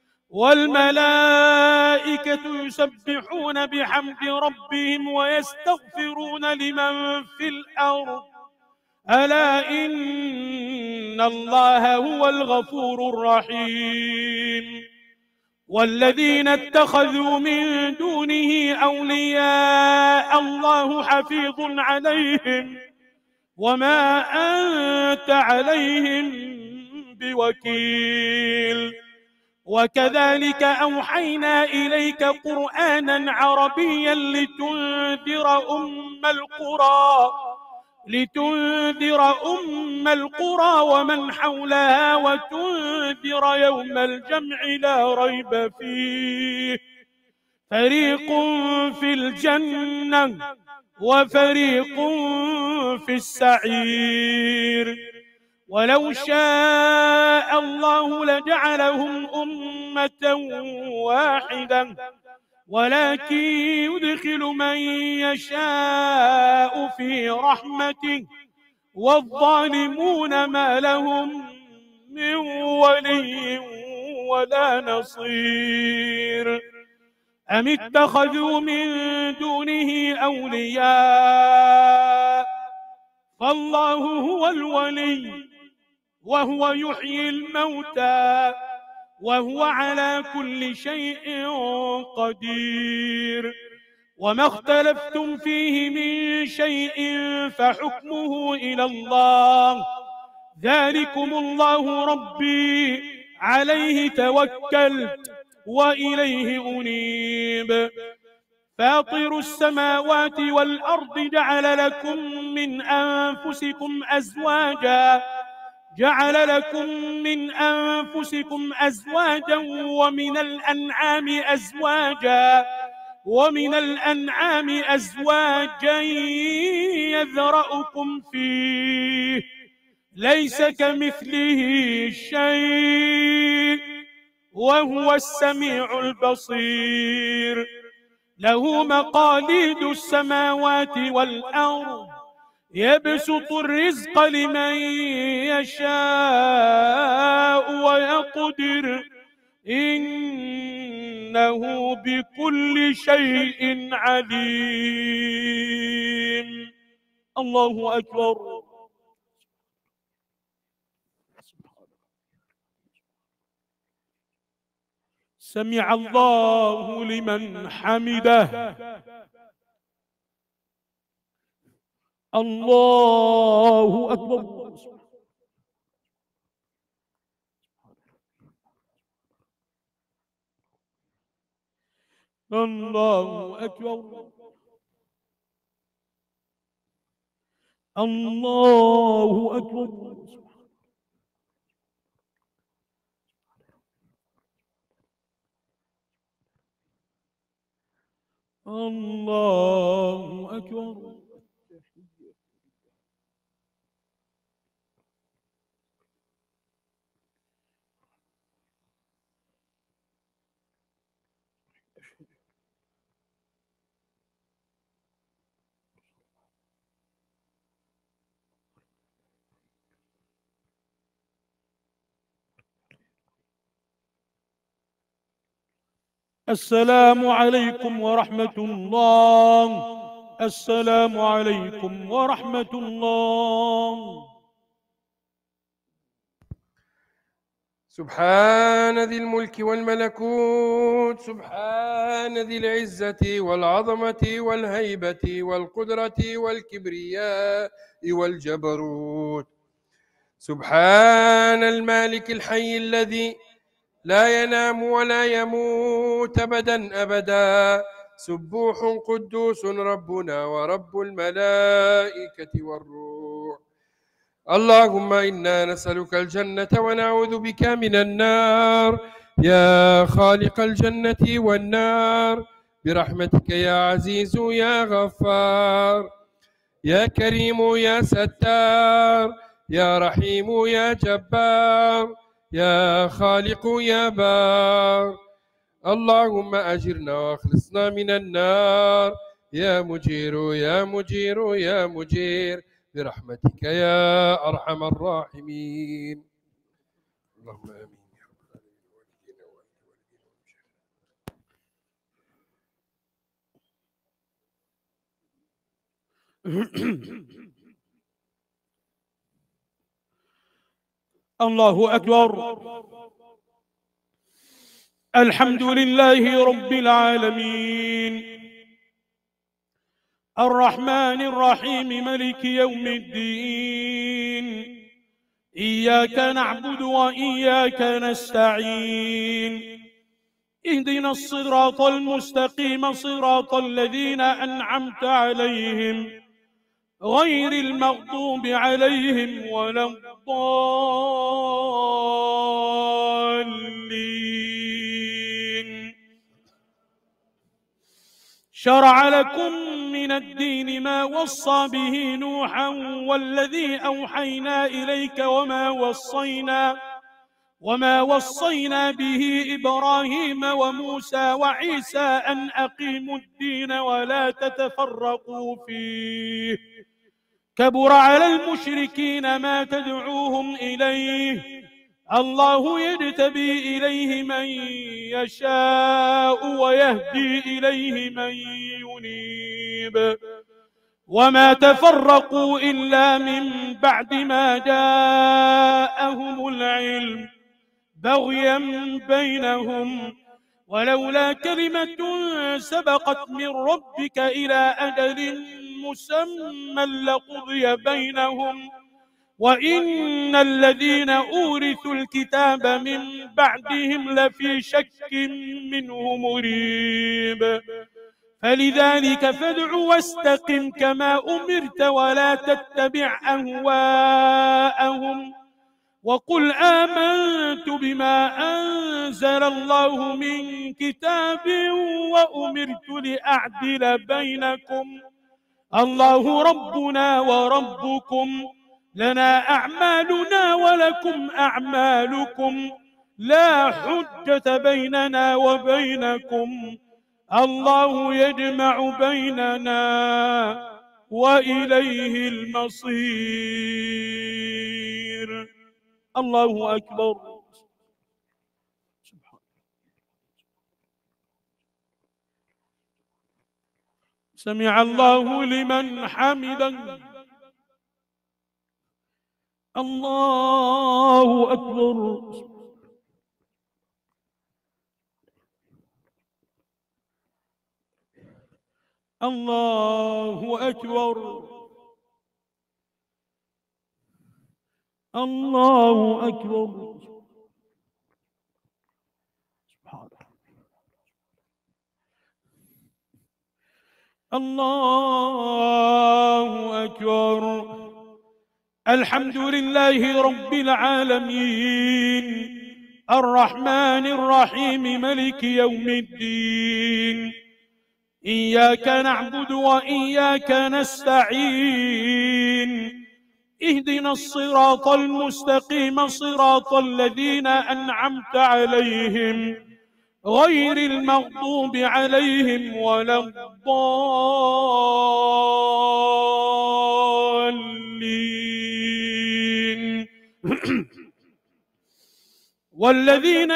والملائكة يسبحون بحمد ربهم ويستغفرون لمن في الأرض ألا إن الله هو الغفور الرحيم والذين اتخذوا من دونه أولياء الله حفيظ عليهم وما أنت عليهم بوكيل وكذلك أوحينا إليك قرآنا عربيا لتنذر أم القرى لتنذر أم القرى ومن حولها وتنذر يوم الجمع لا ريب فيه فريق في الجنة وفريق في السعير ولو شاء الله لجعلهم أمة واحدة ولكن يدخل من يشاء في رحمته والظالمون ما لهم من ولي ولا نصير أم اتخذوا من دونه أولياء فالله هو الولي وهو يحيي الموتى وهو على كل شيء قدير وما اختلفتم فيه من شيء فحكمه إلى الله ذلكم الله ربي عليه توكلت وإليه أنيب فاطر السماوات والأرض جعل لكم من أنفسكم أزواجا جعل لكم من أنفسكم أزواجا ومن الأنعام أزواجا ومن الأنعام أزواجا يذرأكم فيه ليس كمثله شيء وهو السميع البصير له مقاليد السماوات والأرض يبسط الرزق لمن يشاء ويقدر إنه بكل شيء عليم. الله أكبر. سمع الله لمن حمده. الله أكبر. الله أكبر. الله أكبر. الله أكبر. السلام عليكم ورحمة الله. السلام عليكم ورحمة الله. سبحان ذي الملك والملكوت، سبحان ذي العزة والعظمة والهيبة والقدرة والكبرياء والجبروت، سبحان المالك الحي الذي لا ينام ولا يموت أبدا أبدا، سبوح قدوس ربنا ورب الملائكة والروح. اللهم إنا نسألك الجنة ونعوذ بك من النار، يا خالق الجنة والنار برحمتك يا عزيز يا غفار، يا كريم يا ستار يا رحيم يا جبار يا خالق يا بار. اللهم أجرنا واخلصنا من النار يا مجير يا مجير يا مجير برحمتك يا أرحم الراحمين. اللهم آمين. الله أكبر. الحمد لله رب العالمين الرحمن الرحيم ملك يوم الدين. إياك نعبد وإياك نستعين. اهدنا الصراط المستقيم صراط الذين أنعمت عليهم غير المغضوب عليهم ولا الضالين. شرع لكم من الدين ما وصى به نوحا والذي أوحينا إليك وما وصينا وما وصينا به إبراهيم وموسى وعيسى أن أقيموا الدين ولا تتفرقوا فيه. كبر على المشركين ما تدعوهم إليه. الله يجتبي إليه من يشاء ويهدي إليه من ينيب. وما تفرقوا إلا من بعد ما جاءهم العلم بغيا بينهم ولولا كلمة سبقت من ربك إلى أجل مسمى لقضي بينهم وإن الذين أورثوا الكتاب من بعدهم لفي شك منه مريب. فلذلك فادع واستقم كما أمرت ولا تتبع أهواءهم وقل آمنت بما أنزل الله من كتاب وأمرت لأعدل بينكم الله ربنا وربكم لنا أعمالنا ولكم أعمالكم لا حجة بيننا وبينكم الله يجمع بيننا وإليه المصير. الله أكبر. سمع الله لمن حمده. الله أكبر. الله أكبر. الله أكبر. سبحان الله أكبر. الحمد لله رب العالمين الرحمن الرحيم ملك يوم الدين. إياك نعبد وإياك نستعين. اهدنا الصراط المستقيم صراط الذين أنعمت عليهم غير المغضوب عليهم ولا الضالين. والذين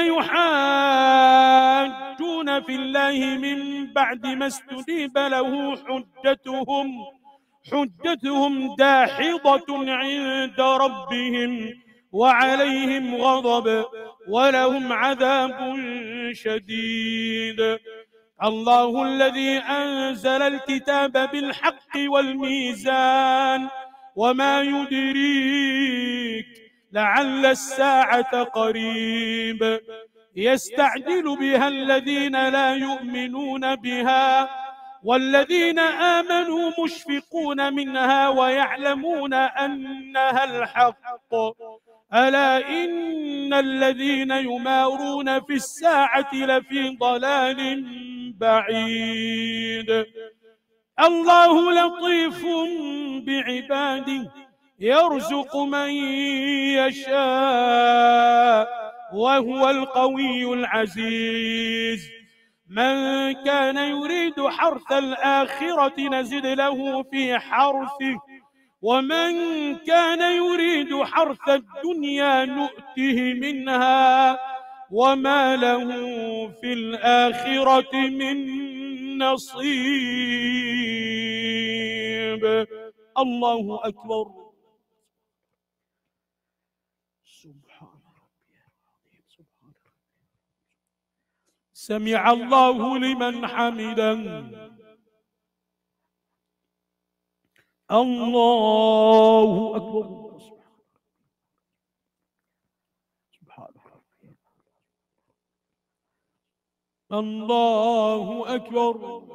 يحاجون في الله من بعد ما استجيب له حجتهم حجتهم داحضة عند ربهم وعليهم غضب ولهم عذاب شديد. الله الذي أنزل الكتاب بالحق والميزان وما يدريك لعل الساعة قريب. يستعجل بها الذين لا يؤمنون بها والذين آمنوا مشفقون منها ويعلمون أنها الحق. ألا إن الذين يمارون في الساعة لفي ضلال بعيد. الله لطيف بعباده يرزق من يشاء وهو القوي العزيز. من كان يريد حرث الآخرة نزد له في حرثه ومن كان يريد حرث الدنيا نؤته منها وما له في الآخرة من نصيب. الله أكبر. سبحان ربي العظيم. سبحان ربي. سمع الله لمن حمده. الله أكبر. سبحان ربي. الله أكبر.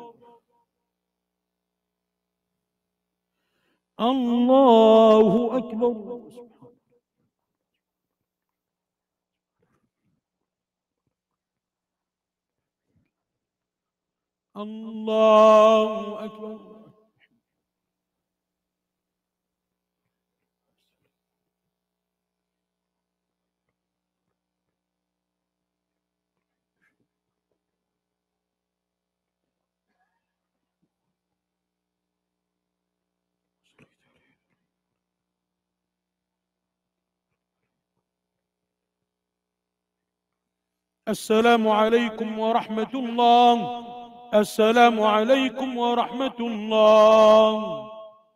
الله أكبر. الله أكبر. السلام عليكم ورحمة الله. السلام عليكم ورحمة الله.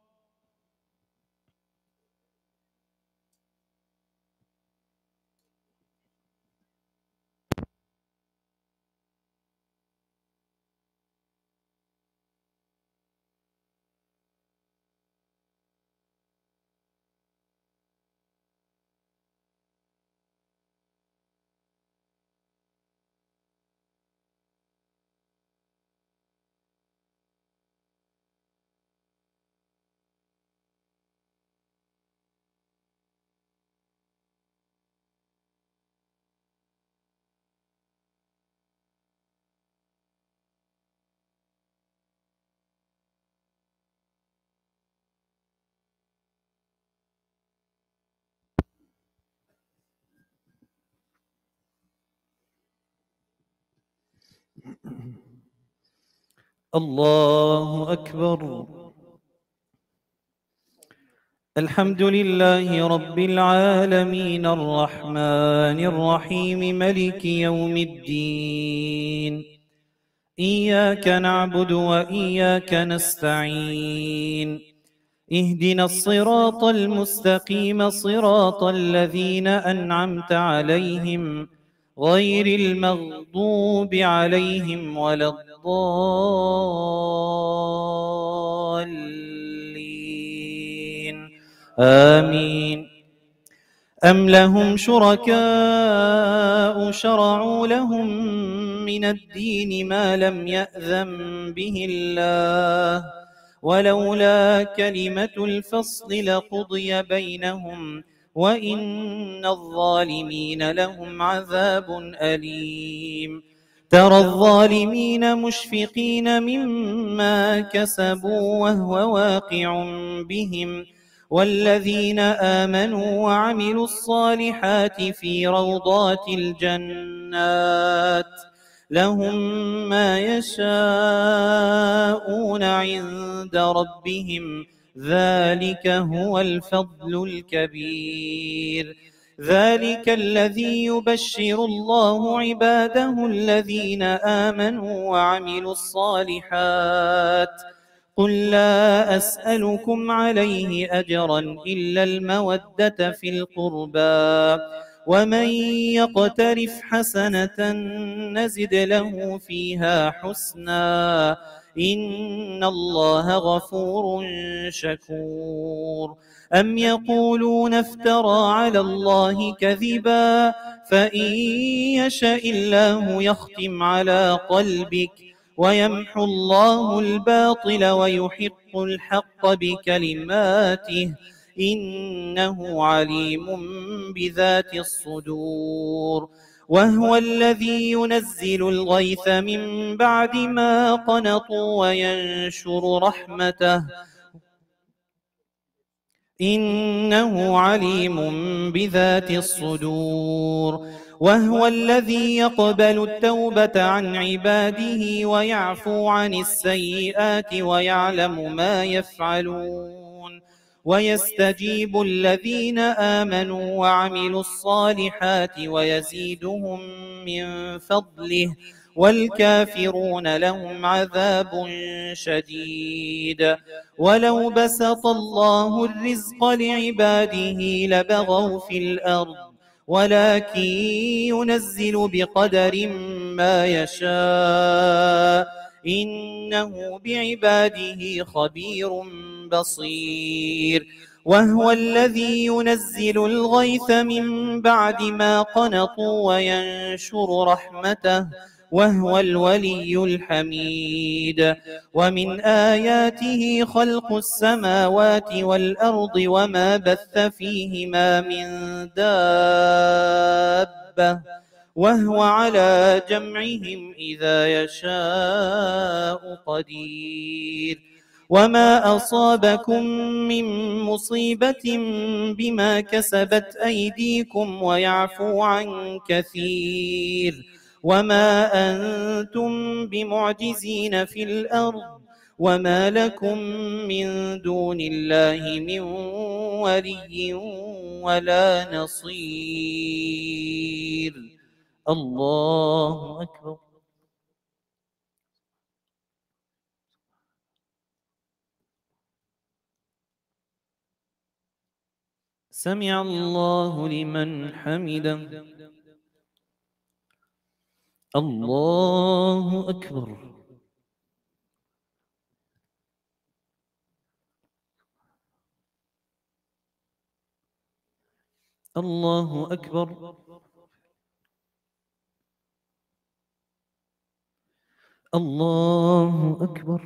الله أكبر. الحمد لله رب العالمين الرحمن الرحيم ملك يوم الدين. إياك نعبد وإياك نستعين. اهدنا الصراط المستقيم صراط الذين أنعمت عليهم غير المغضوب عليهم ولا الضالين آمين. أم لهم شركاء شرعوا لهم من الدين ما لم يأذن به الله ولولا كلمة الفصل لقضي بينهم وإن الظالمين لهم عذاب أليم. ترى الظالمين مشفقين مما كسبوا وهو واقع بهم والذين آمنوا وعملوا الصالحات في روضات الجنات لهم ما يشاءون عند ربهم ذلك هو الفضل الكبير. ذلك الذي يبشر الله عباده الذين آمنوا وعملوا الصالحات. قل لا أسألكم عليه أجرا إلا المودة في القربى ومن يقترف حسنة نزد له فيها حسنا إن الله غفور شكور. أم يقولون افترى على الله كذبا فإن يشاء الله يختم على قلبك ويمحو الله الباطل ويحق الحق بكلماته إنه عليم بذات الصدور. وهو الذي ينزل الغيث من بعد ما قنطوا وينشر رحمته إنه عليم بذات الصدور وهو الذي يقبل التوبة عن عباده ويعفو عن السيئات ويعلم ما يفعلون ويستجيب الذين آمنوا وعملوا الصالحات ويزيدهم من فضله والكافرون لهم عذاب شديد ولو بسط الله الرزق لعباده لبغوا في الأرض ولكن ينزل بقدر ما يشاء إنه بعباده خبير بصير وهو الذي ينزل الغيث من بعد ما قنطوا وينشر رحمته وهو الولي الحميد ومن آياته خلق السماوات والأرض وما بث فيهما من دابة وهو على جمعهم إذا يشاء قدير وما أصابكم من مصيبة بما كسبت أيديكم ويعفو عن كثير وما أنتم بمعجزين في الأرض وما لكم من دون الله من ولي ولا نصير الله أكبر. سمع الله لمن حمده. الله أكبر. الله أكبر. الله أكبر.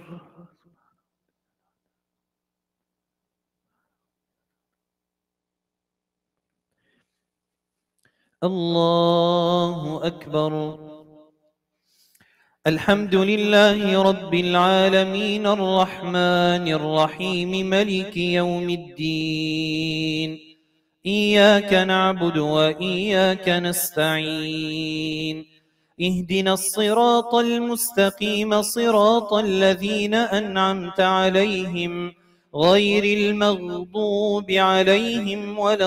الله أكبر. الحمد لله رب العالمين الرحمن الرحيم ملك يوم الدين إياك نعبد وإياك نستعين اهدنا الصراط المستقيم صراط الذين أنعمت عليهم غير المغضوب عليهم ولا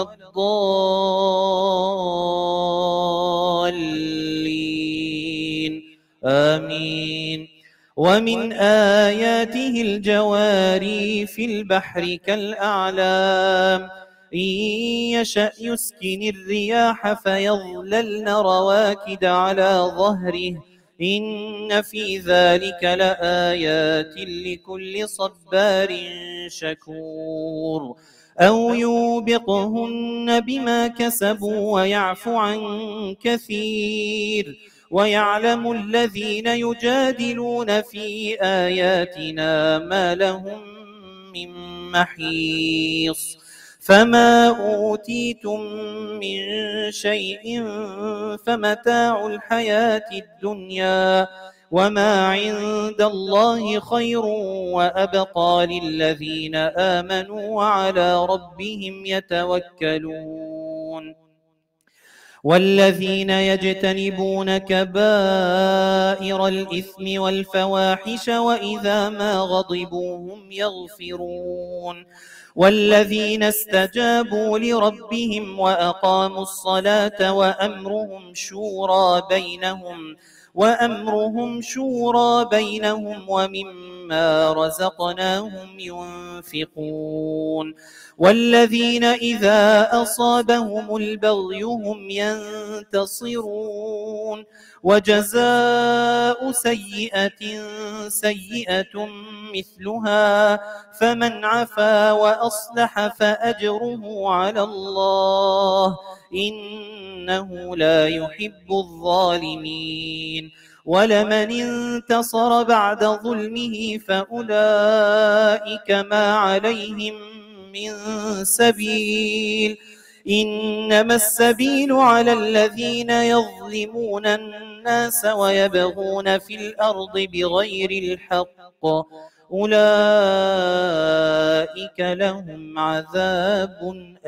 الضالين آمين. ومن آياته الجواري في البحر كالأعلام إن يشأ يسكن الرياح فيظللن رواكد على ظهره إن في ذلك لآيات لكل صبار شكور أو يوبقهن بما كسبوا ويعفو عن كثير ويعلم الذين يجادلون في آياتنا ما لهم من محيص فما أوتيتم من شيء فمتاع الحياة الدنيا وما عند الله خير وأبقى للذين آمنوا وعلى ربهم يتوكلون والذين يجتنبون كبائر الإثم والفواحش وإذا ما غضبوا هم يغفرون والذين استجابوا لربهم وأقاموا الصلاة وأمرهم شورى بينهم وأمرهم شورى بينهم ومما رزقناهم ينفقون والذين إذا أصابهم البغي هم ينتصرون وجزاء سيئة سيئة مثلها فمن عفا وأصلح فأجره على الله إنه لا يحب الظالمين ولمن انتصر بعد ظلمه فأولئك ما عليهم من سبيل إنما السبيل على الذين يظلمون الناس ويبغون في الأرض بغير الحق أولئك لهم عذاب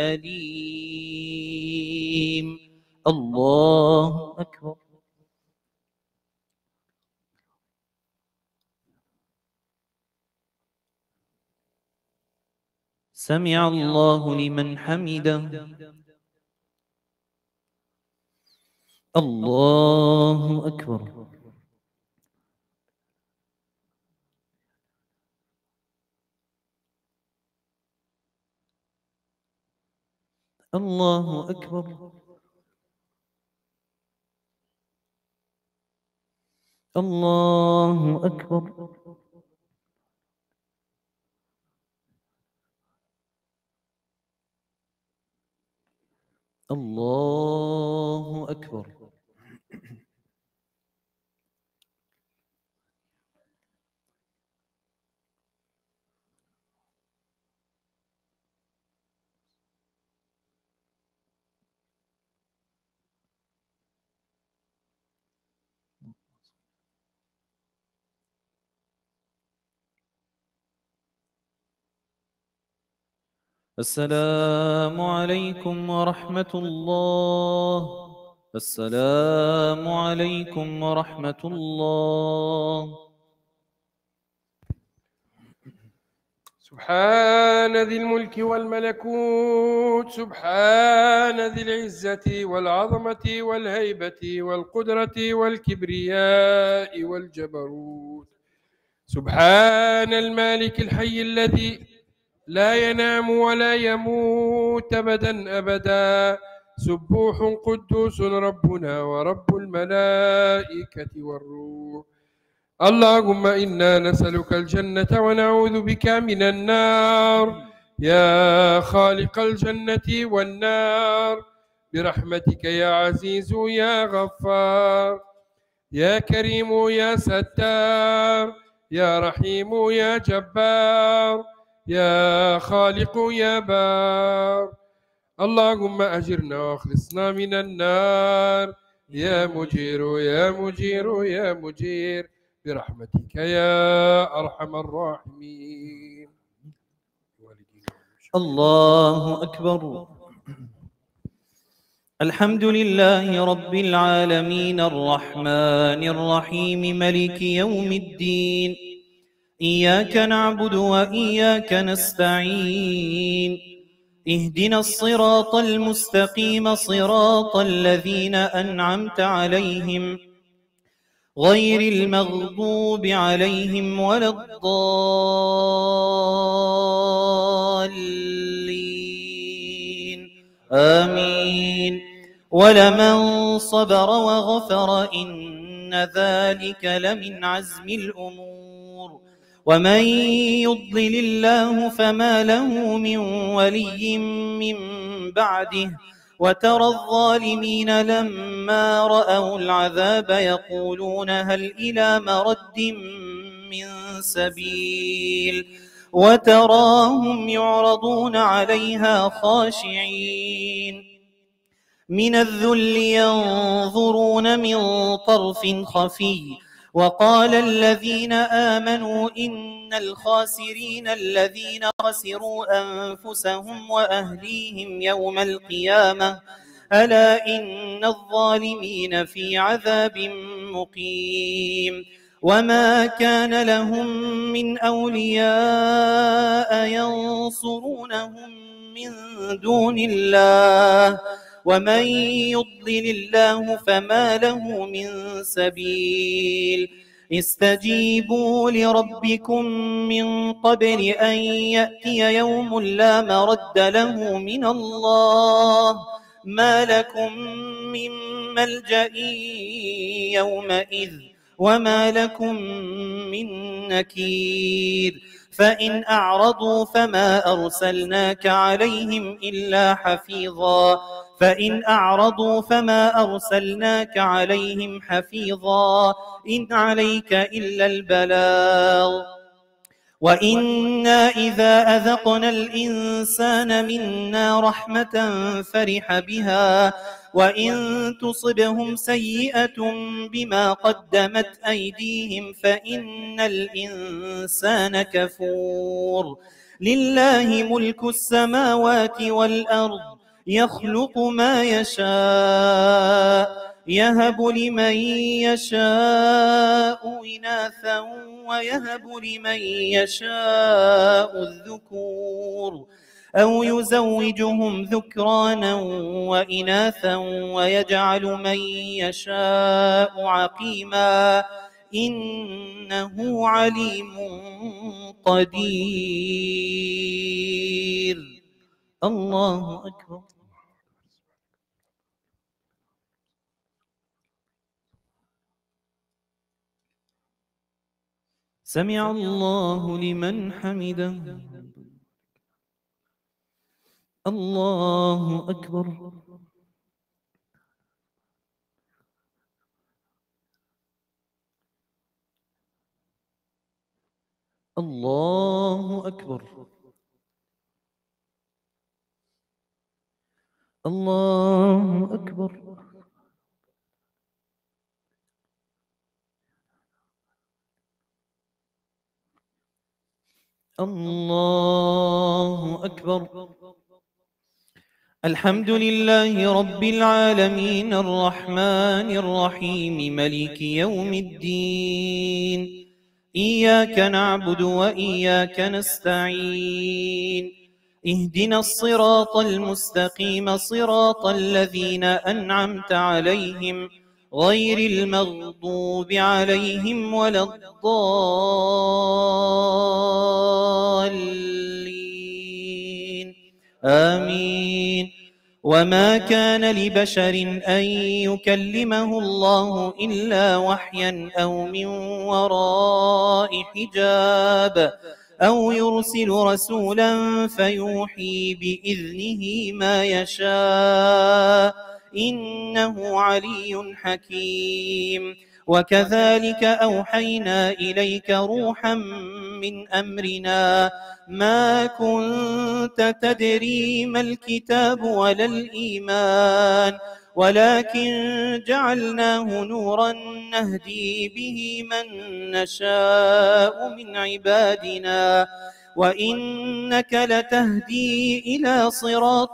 أليم. الله أكبر. سمع الله لمن حمده. الله أكبر. الله أكبر. الله أكبر. الله أكبر. السلام عليكم ورحمة الله. السلام عليكم ورحمة الله. سبحان ذي الملك والملكوت، سبحان ذي العزة والعظمة والهيبة والقدرة والكبرياء والجبروت. سبحان المالك الحي الذي لا ينام ولا يموت أبدا أبدا. سبوح قدوس ربنا ورب الملائكة والروح. اللهم إنا نسألك الجنة ونعوذ بك من النار، يا خالق الجنة والنار، برحمتك يا عزيز يا غفار، يا كريم يا ستار، يا رحيم يا جبار، يا خالق يا بار. اللهم أجرنا واخلصنا من النار، يا مجير يا مجير يا مجير، برحمتك يا أرحم الراحمين. الله أكبر. الحمد لله رب العالمين الرحمن الرحيم ملك يوم الدين. إياك نعبد وإياك نستعين. اهدنا الصراط المستقيم صراط الذين أنعمت عليهم غير المغضوب عليهم ولا الضالين آمين. ولمن صبر وغفر إن ذلك لمن عزم الأمور. ومن يضلل الله فما له من ولي من بعده. وترى الظالمين لما رأوا العذاب يقولون هل إلى مرد من سبيل. وتراهم يعرضون عليها خاشعين من الذل ينظرون من طرف خفي. وقال الذين آمنوا إن الخاسرين الذين خسروا أنفسهم وأهليهم يوم القيامة ألا إن الظالمين في عذاب مقيم. وما كان لهم من أولياء ينصرونهم من دون الله. ومن يضلل الله فما له من سبيل. استجيبوا لربكم من قبل أن يأتي يوم لا مرد له من الله. ما لكم من ملجأ يومئذ وما لكم من نكير. فإن أعرضوا فما أرسلناك عليهم إلا حفيظا فإن أعرضوا فما أرسلناك عليهم حفيظا إن عليك إلا البلاغ. وإنا إذا أذقنا الإنسان منا رحمة فرح بها وإن تصبهم سيئة بما قدمت أيديهم فإن الإنسان كفور. لله ملك السماوات والأرض يخلق ما يشاء يهب لمن يشاء إناثا ويهب لمن يشاء الذكور أو يزوجهم ذكرانا وإناثا ويجعل من يشاء عقيما إنه عليم قدير. الله أكبر. سمع الله لمن حمده. الله أكبر. الله أكبر. الله أكبر. الله أكبر. الحمد لله رب العالمين الرحمن الرحيم ملك يوم الدين إياك نعبد وإياك نستعين اهدنا الصراط المستقيم صراط الذين أنعمت عليهم غير المغضوب عليهم ولا الضالين آمين. وما كان لبشر أن يكلمه الله إلا وحيا أو من وراء حجاب أو يرسل رسولا فيوحي بإذنه ما يشاء إنه علي حكيم. وكذلك أوحينا إليك روحا من أمرنا ما كنت تدري ما الكتاب ولا الإيمان ولكن جعلناه نورا نهدي به من نشاء من عبادنا وإنك لتهدي إلى صراط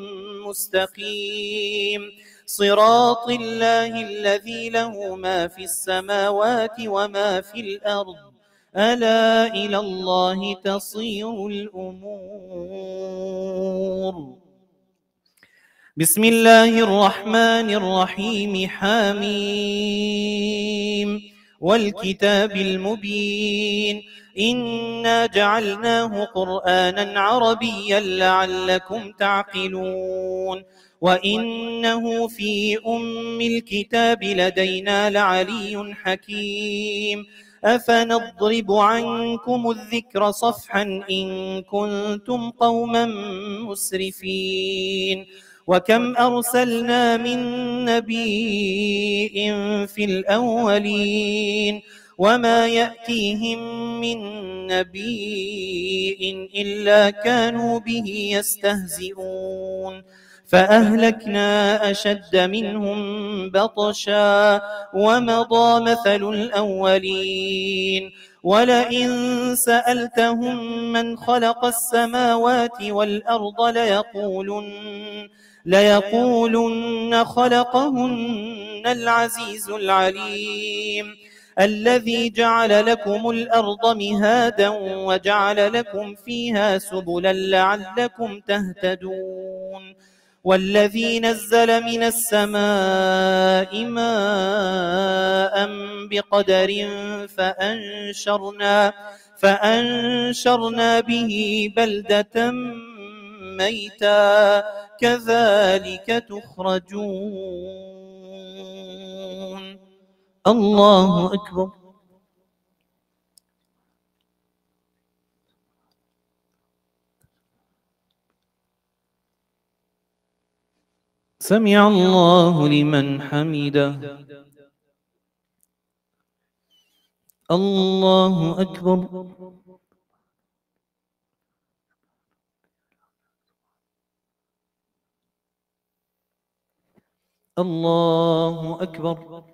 مستقيم صراط الله الذي له ما في السماوات وما في الأرض ألا إلى الله تصير الأمور. بسم الله الرحمن الرحيم حميم والكتاب المبين إنا جعلناه قرآنا عربيا لعلكم تعقلون وإنه في أم الكتاب لدينا لعلي حكيم. أفنضرب عنكم الذكر صفحا إن كنتم قوما مسرفين وكم أرسلنا من نبي في الأولين وما يأتيهم من نبي إلا كانوا به يستهزئون فأهلكنا أشد منهم بطشا ومضى مثل الأولين ولئن سألتهم من خلق السماوات والأرض ليقولن, ليقولن خلقهن العزيز العليم الذي جعل لكم الأرض مهادا وجعل لكم فيها سبلا لعلكم تهتدون والذي نزل من السماء ماء بقدر فأنشرنا, فأنشرنا به بلدة ميتا كذلك تخرجون. الله أكبر. سمع الله لمن حمده. الله أكبر. الله أكبر.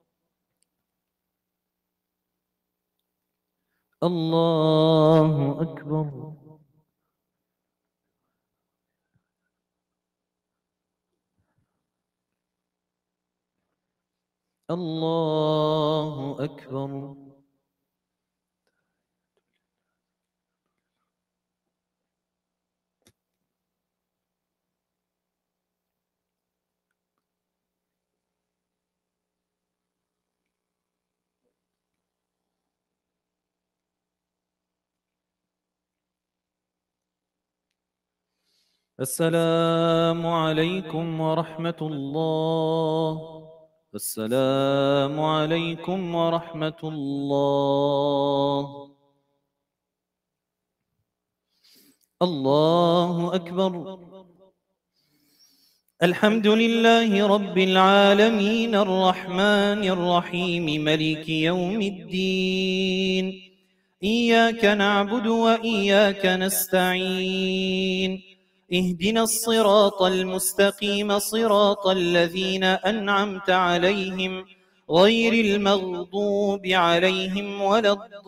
الله أكبر. الله أكبر. السلام عليكم ورحمة الله. السلام عليكم ورحمة الله. الله أكبر. الحمد لله رب العالمين الرحمن الرحيم ملك يوم الدين. إياك نعبد وإياك نستعين. اهدنا الصراط المستقيم صراط الذين أنعمت عليهم غير المغضوب عليهم ولا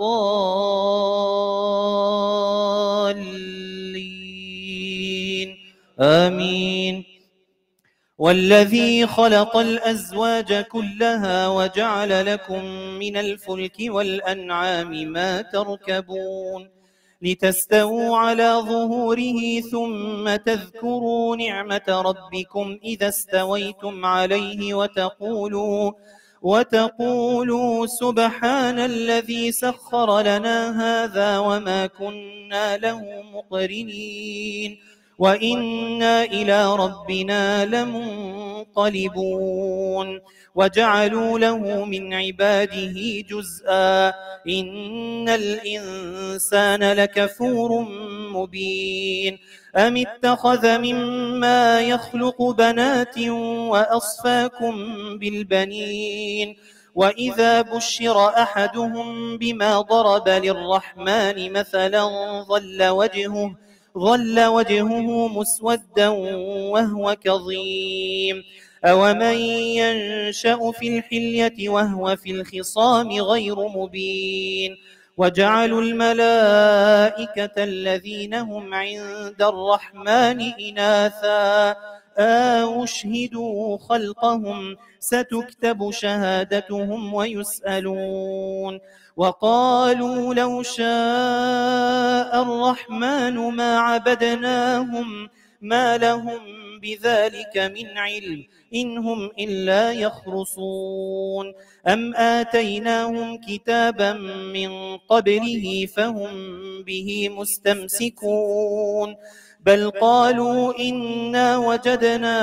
الضالين آمين. والذي خلق الأزواج كلها وجعل لكم من الفلك والأنعام ما تركبون لتستووا على ظهوره ثم تذكروا نعمة ربكم إذا استويتم عليه وتقولوا وتقولوا سبحان الذي سخر لنا هذا وما كنا له مقرنين وإنا إلى ربنا لمنقلبون. وجعلوا له من عباده جزءا إن الإنسان لكفور مبين. أم اتخذ مما يخلق بنات وأصفاكم بالبنين وإذا بشر أحدهم بما ضرب للرحمن مثلا ظل وجهه ظل وجهه مسودا وهو كظيم. أومن ينشأ في الحلية وهو في الخصام غير مبين. وجعلوا الملائكة الذين هم عند الرحمن إناثا أشهدوا خلقهم ستكتب شهادتهم ويسألون. وقالوا لو شاء الرحمن ما عبدناهم ما لهم بذلك من علم إن هم إلا يخرصون. أم آتيناهم كتابا من قبله فهم به مستمسكون بل قالوا إنا وجدنا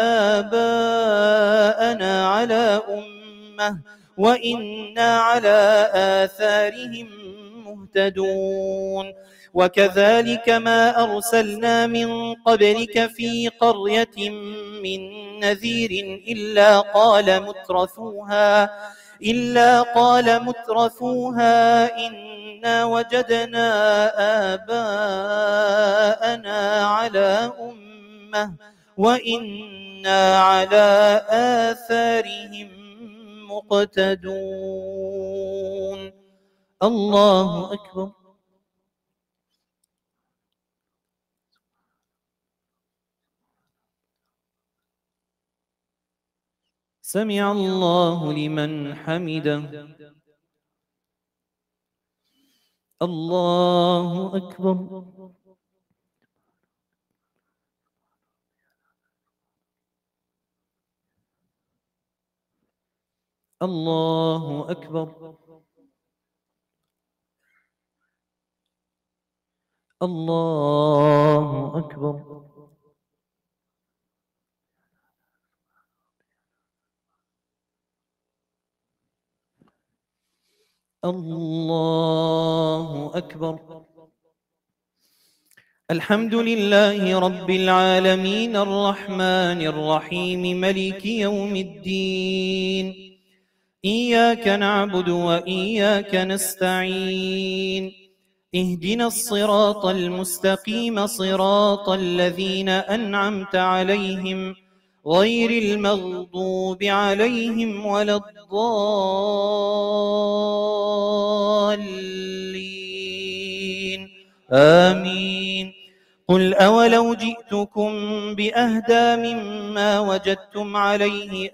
آباءنا على أمة وإنا على آثارهم مهتدون. وكذلك ما أرسلنا من قبلك في قرية من نذير إلا قال مترفوها إلا قال مترفوها إنا وجدنا آباءنا على أمة وإنا على آثارهم مقتدون. الله أكبر. سمع الله لمن حمده. الله أكبر. الله أكبر. الله أكبر. الله أكبر. الحمد لله رب العالمين الرحمن الرحيم ملك يوم الدين. إياك نعبد وإياك نستعين. اهدنا الصراط المستقيم صراط الذين أنعمت عليهم غير المغضوب عليهم ولا الضالين آمين. قل أولو جئتكم بأهدى مما وجدتم عليه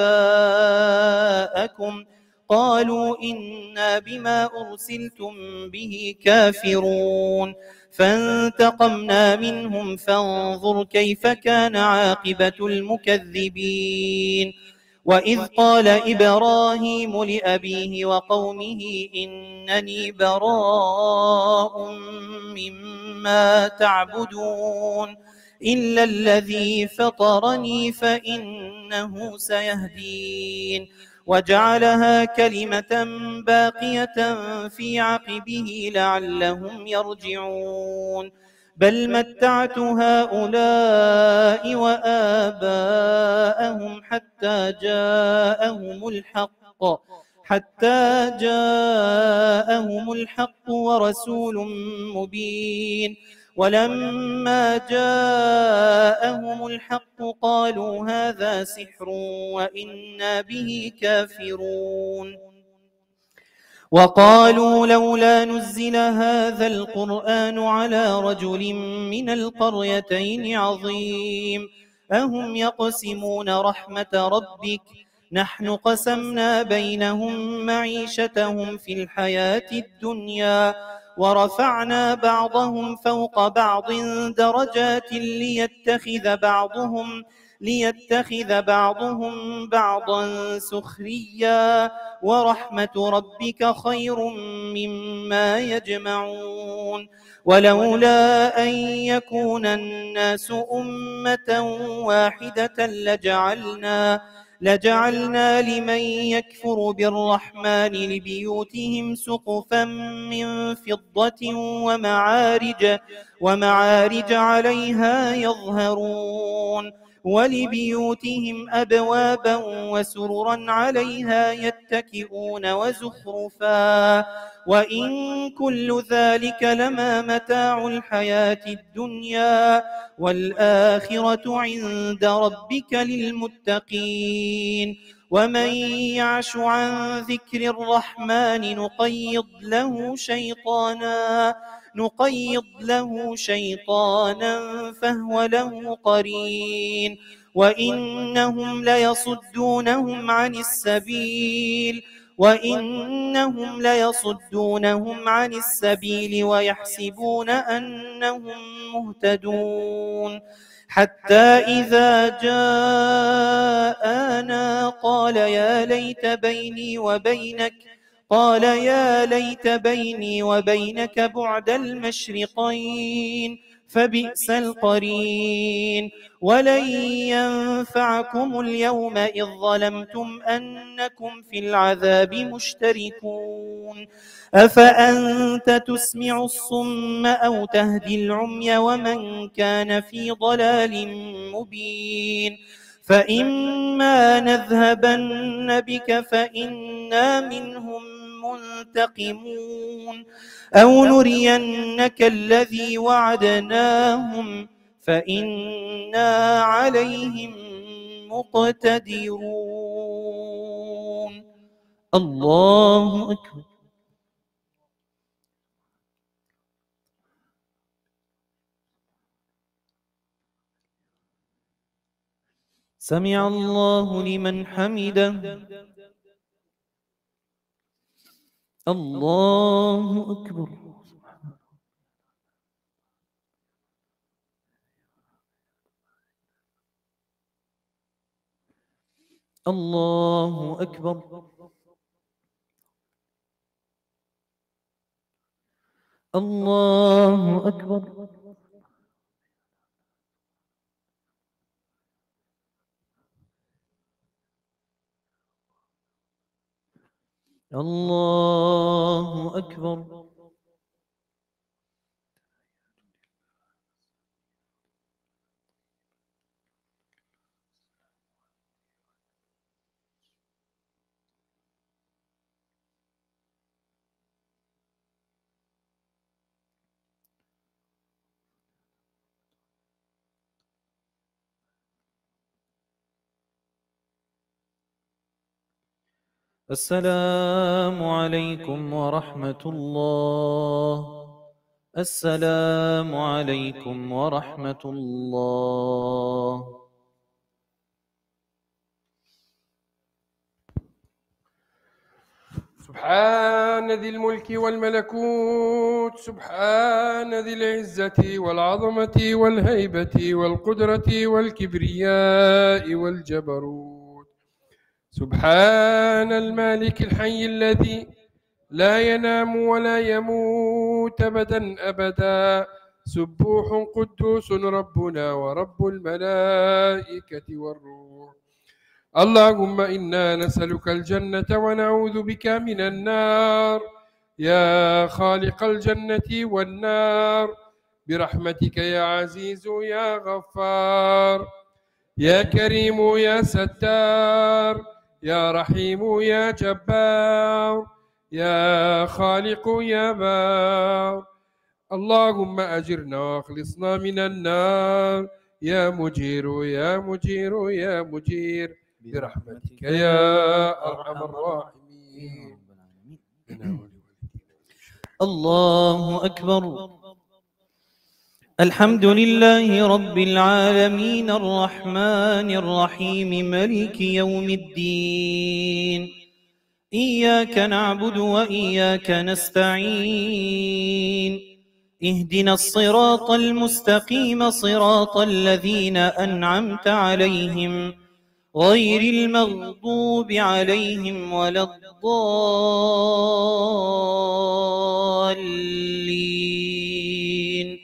آباءكم قالوا إنا بما أرسلتم به كافرون فانتقمنا منهم فانظر كيف كان عاقبة المكذبين. وإذ قال إبراهيم لأبيه وقومه إنني براء مما تعبدون إلا الذي فطرني فإنه سيهدين وجعلها كلمة باقية في عقبه لعلهم يرجعون بل متعت هؤلاء وآباءهم حتى جاءهم الحق حتى جاءهم الحق ورسول مبين ولما جاءهم الحق قالوا هذا سحر وإنا به كافرون وقالوا لولا نزل هذا القرآن على رجل من القريتين عظيم أهم يقسمون رحمة ربك نحن قسمنا بينهم معيشتهم في الحياة الدنيا ورفعنا بعضهم فوق بعض درجات ليتخذ بعضهم ليتخذ بعضهم بعضا سخريا ورحمة ربك خير مما يجمعون ولولا أن يكون الناس أمة واحدة لجعلنا لجعلنا لمن يكفر بالرحمن لبيوتهم سقفا من فضة ومعارج, ومعارج عليها يظهرون ولبيوتهم أبوابا وسررا عليها يتكئون وزخرفا وإن كل ذلك لما متاع الحياة الدنيا والآخرة عند ربك للمتقين ومن يعش عن ذكر الرحمن نقيض له شيطانا نقيض له شيطانا فهو له قرين وإنهم ليصدونهم عن السبيل وإنهم ليصدونهم عن السبيل ويحسبون أنهم مهتدون حتى إذا جاءنا قال يا ليت بيني وبينك قال يا ليت بيني وبينك بعد المشرقين فبئس القرين ولن ينفعكم اليوم إذ ظلمتم أنكم في العذاب مشتركون أفأنت تسمع الصم أو تهدي العمي ومن كان في ضلال مبين فإما نذهبن بك فإنا منهم منتقمون أو نرينك الذي وعدناهم فإنا عليهم مقتدرون. الله أكبر. سمع الله لمن حمده. الله أكبر. الله أكبر. الله أكبر. الله أكبر. السلام عليكم ورحمة الله. السلام عليكم ورحمة الله. سبحان ذي الملك والملكوت، سبحان ذي العزة والعظمة والهيبة والقدرة والكبرياء والجبروت. سبحان المالك الحي الذي لا ينام ولا يموت أبدا أبدا. سبوح قدوس ربنا ورب الملائكة والروح. اللهم إنا نسألك الجنة ونعوذ بك من النار، يا خالق الجنة والنار، برحمتك يا عزيز يا غفار، يا كريم يا ستار، يا رحيم يا جبار، يا خالق يا بار. اللهم أجرنا واخلصنا من النار، يا مجير يا مجير يا مجير، برحمتك يا أرحم الراحمين. الله أكبر. الحمد لله رب العالمين الرحمن الرحيم ملك يوم الدين. إياك نعبد وإياك نستعين. اهدنا الصراط المستقيم صراط الذين أنعمت عليهم غير المغضوب عليهم ولا الضالين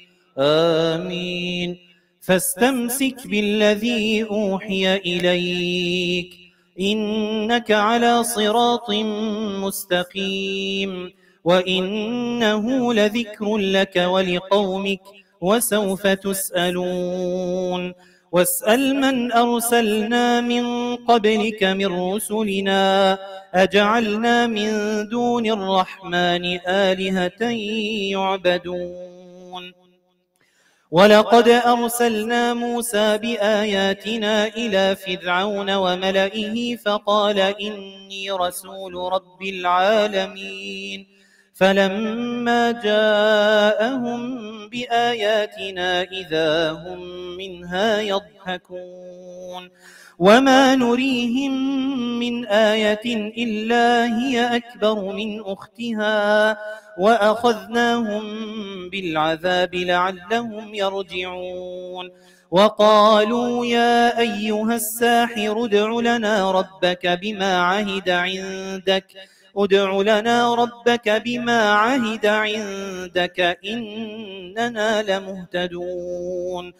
آمين. فاستمسك بالذي أوحي إليك إنك على صراط مستقيم، وإنه لذكر لك ولقومك وسوف تسألون. واسأل من أرسلنا من قبلك من رسلنا أجعلنا من دون الرحمن آلهة يعبدون. ولقد أرسلنا موسى بآياتنا إلى فرعون وملئه فقال إني رسول رب العالمين. فلما جاءهم بآياتنا إذا هم منها يضحكون. وما نريهم من آية إلا هي أكبر من أختها وأخذناهم بالعذاب لعلهم يرجعون. وقالوا يا أيها الساحر ادع لنا ربك بما عهد عندك ادع لنا ربك بما عهد عندك إننا لمهتدون.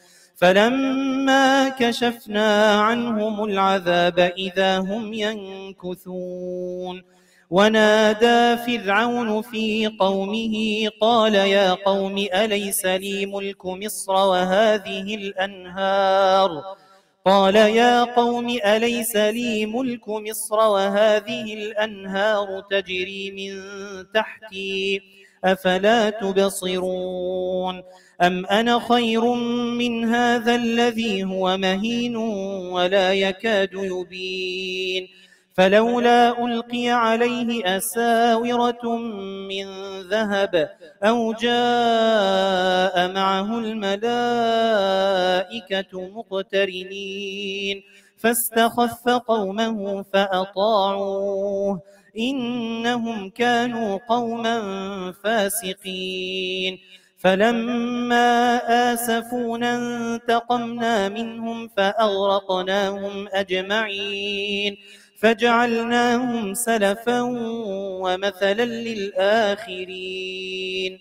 فلما كشفنا عنهم العذاب إذا هم ينكثون. ونادى فرعون في قومه قال يا قوم أليس لي ملك مصر وهذه الأنهار قال يا قوم أليس لي ملك مصر وهذه الأنهار تجري من تحتي أفلا تبصرون. أم أنا خير من هذا الذي هو مهين ولا يكاد يبين. فلولا ألقي عليه أساورة من ذهب أو جاء معه الملائكة مقترنين فاستخف قومه فأطاعوه إنهم كانوا قوما فاسقين. فلما آسفونا انتقمنا منهم فأغرقناهم أجمعين فجعلناهم سلفا ومثلا للآخرين.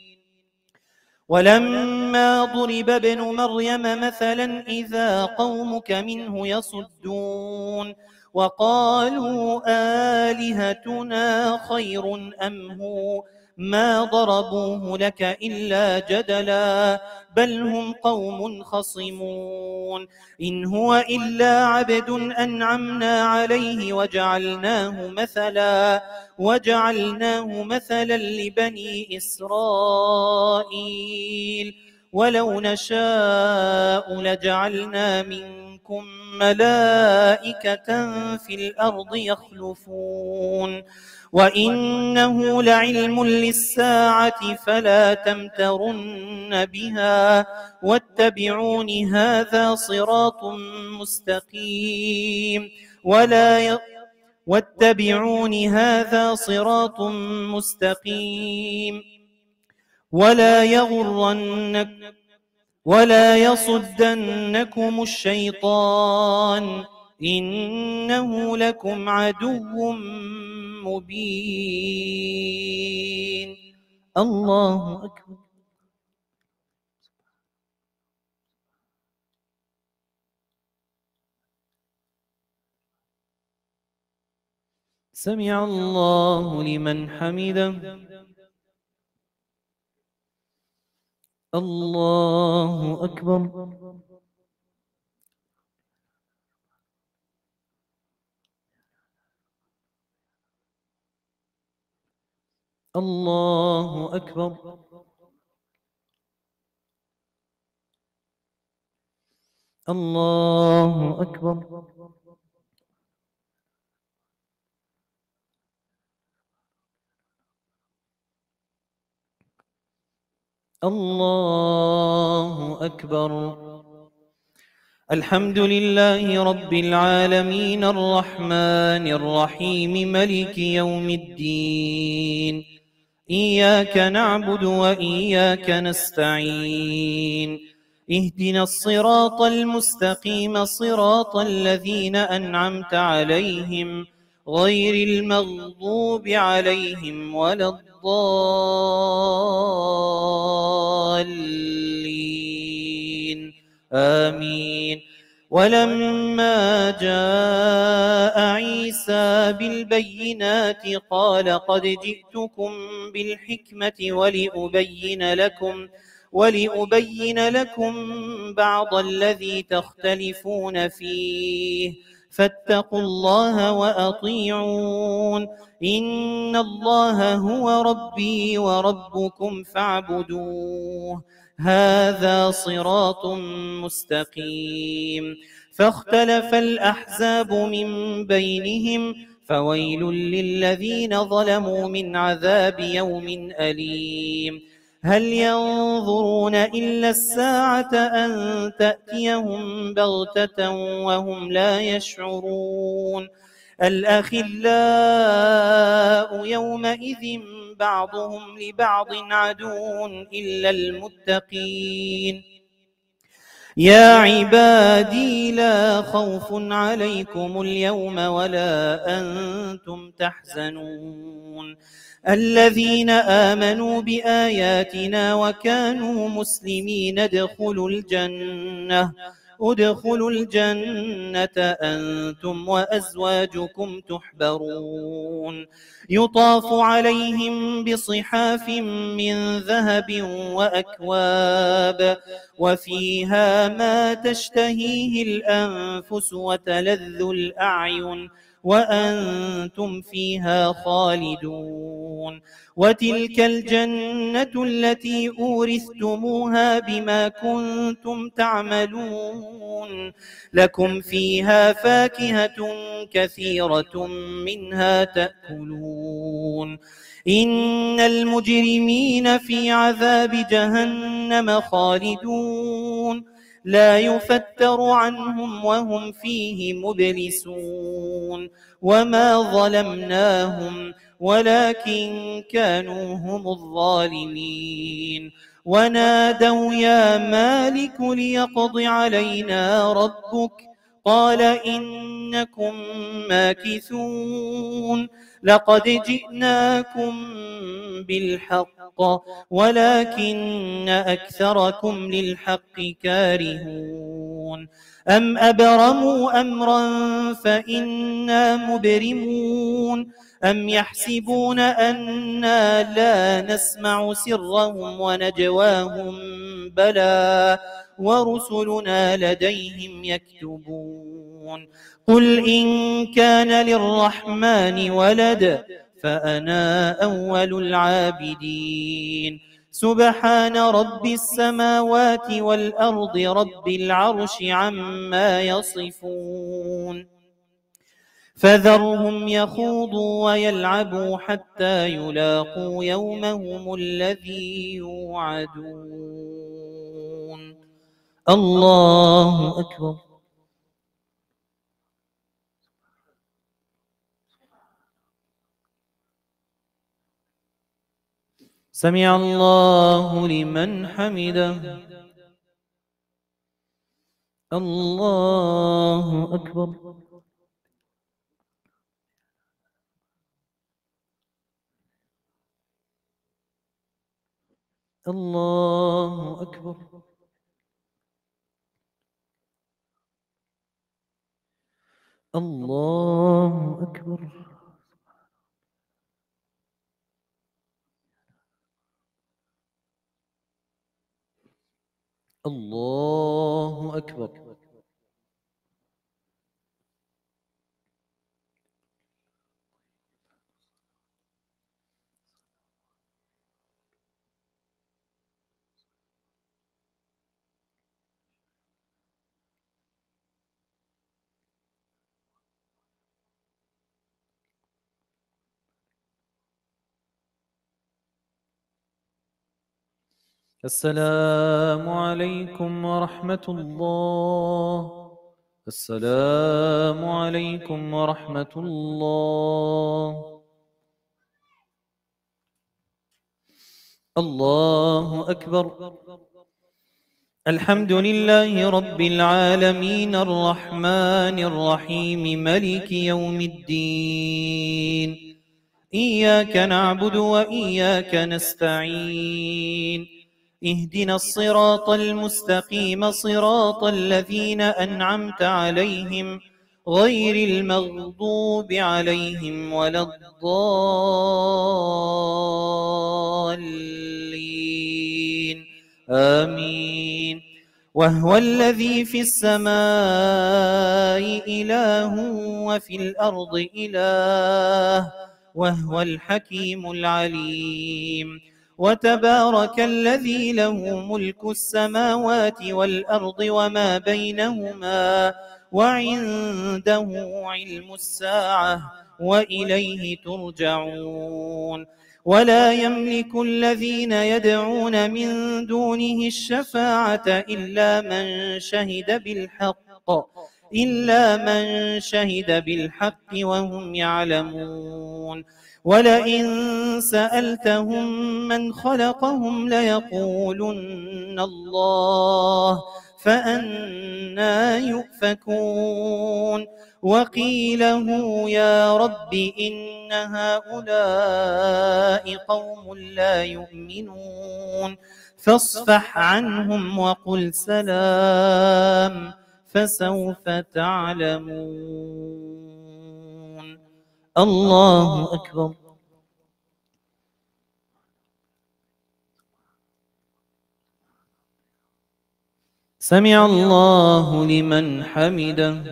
ولما ضرب ابن مريم مثلا إذا قومك منه يصدون. وقالوا آلهتنا خير أم هو ما ضربوه لك إلا جدلا بل هم قوم خصمون. إن هو إلا عبد أنعمنا عليه وجعلناه مثلا وجعلناه مثلا لبني إسرائيل. ولو نشاء لجعلنا منكم منكم ملائكة في الأرض يخلفون وإنه لعلم للساعة فلا تمترن بها واتبعون هذا صراط مستقيم ولا ي... واتبعون هذا صراط مستقيم ولا يغرنك ولا يصدنكم الشيطان إنه لكم عدو مبين. الله أكبر. سمع الله لمن حمده. الله أكبر. الله أكبر. الله أكبر. الله أكبر. الحمد لله رب العالمين الرحمن الرحيم ملك يوم الدين إياك نعبد وإياك نستعين اهدنا الصراط المستقيم صراط الذين أنعمت عليهم غير المغضوب عليهم ولا الضالين آمين. ولما جاء عيسى بالبينات قال قد جئتكم بالحكمة ولأبين لكم ولأبين لكم بعض الذي تختلفون فيه فاتقوا الله وأطيعون إن الله هو ربي وربكم فاعبدوه هذا صراط مستقيم. فاختلف الأحزاب من بينهم فويل للذين ظلموا من عذاب يوم أليم. هل ينظرون إلا الساعة أن تأتيهم بغتة وهم لا يشعرون الأخلاء يومئذ بعضهم لبعض عدو إلا المتقين. يا عبادي لا خوف عليكم اليوم ولا أنتم تحزنون الذين آمنوا بآياتنا وكانوا مسلمين ادخلوا الجنة ادخلوا الجنة أنتم وأزواجكم تحبرون يطاف عليهم بصحاف من ذهب وأكواب وفيها ما تشتهيه الأنفس وتلذ الأعين وأنتم فيها خالدون وتلك الجنة التي أورثتموها بما كنتم تعملون لكم فيها فاكهة كثيرة منها تأكلون إن المجرمين في عذاب جهنم خالدون لا يفتر عنهم وهم فيه مبلسون وما ظلمناهم ولكن كانوا هم الظالمين ونادوا يا مالك ليقض علينا ربك قال إنكم ماكثون لقد جئناكم بالحق ولكن أكثركم للحق كارهون أم أبرموا أمرا فإنا مبرمون أم يحسبون أنا لا نسمع سرهم ونجواهم بلى ورسلنا لديهم يكتبون قل إن كان للرحمن ولد فأنا أول العابدين سبحان رب السماوات والأرض رب العرش عما يصفون فذرهم يخوضوا ويلعبوا حتى يلاقوا يومهم الذي يوعدون الله أكبر. سمع الله لمن حمده. الله أكبر. الله أكبر. الله أكبر. الله أكبر. السلام عليكم ورحمة الله. السلام عليكم ورحمة الله. الله أكبر. الحمد لله رب العالمين الرحمن الرحيم ملك يوم الدين. إياك نعبد وإياك نستعين. اهدنا الصراط المستقيم صراط الذين أنعمت عليهم غير المغضوب عليهم ولا الضالين آمين. وهو الذي في السماء إله وفي الأرض إله وهو الحكيم العليم. وتبارك الذي له ملك السماوات والأرض وما بينهما وعنده علم الساعة وإليه ترجعون. ولا يملك الذين يدعون من دونه الشفاعة إلا من شهد بالحق إلا من شهد بالحق وهم يعلمون. ولئن سألتهم من خلقهم ليقولن الله فأنى يؤفكون. وقيله يا رب إن هؤلاء قوم لا يؤمنون فاصفح عنهم وقل سلام فسوف تعلمون. الله أكبر. سمع الله لمن حمده.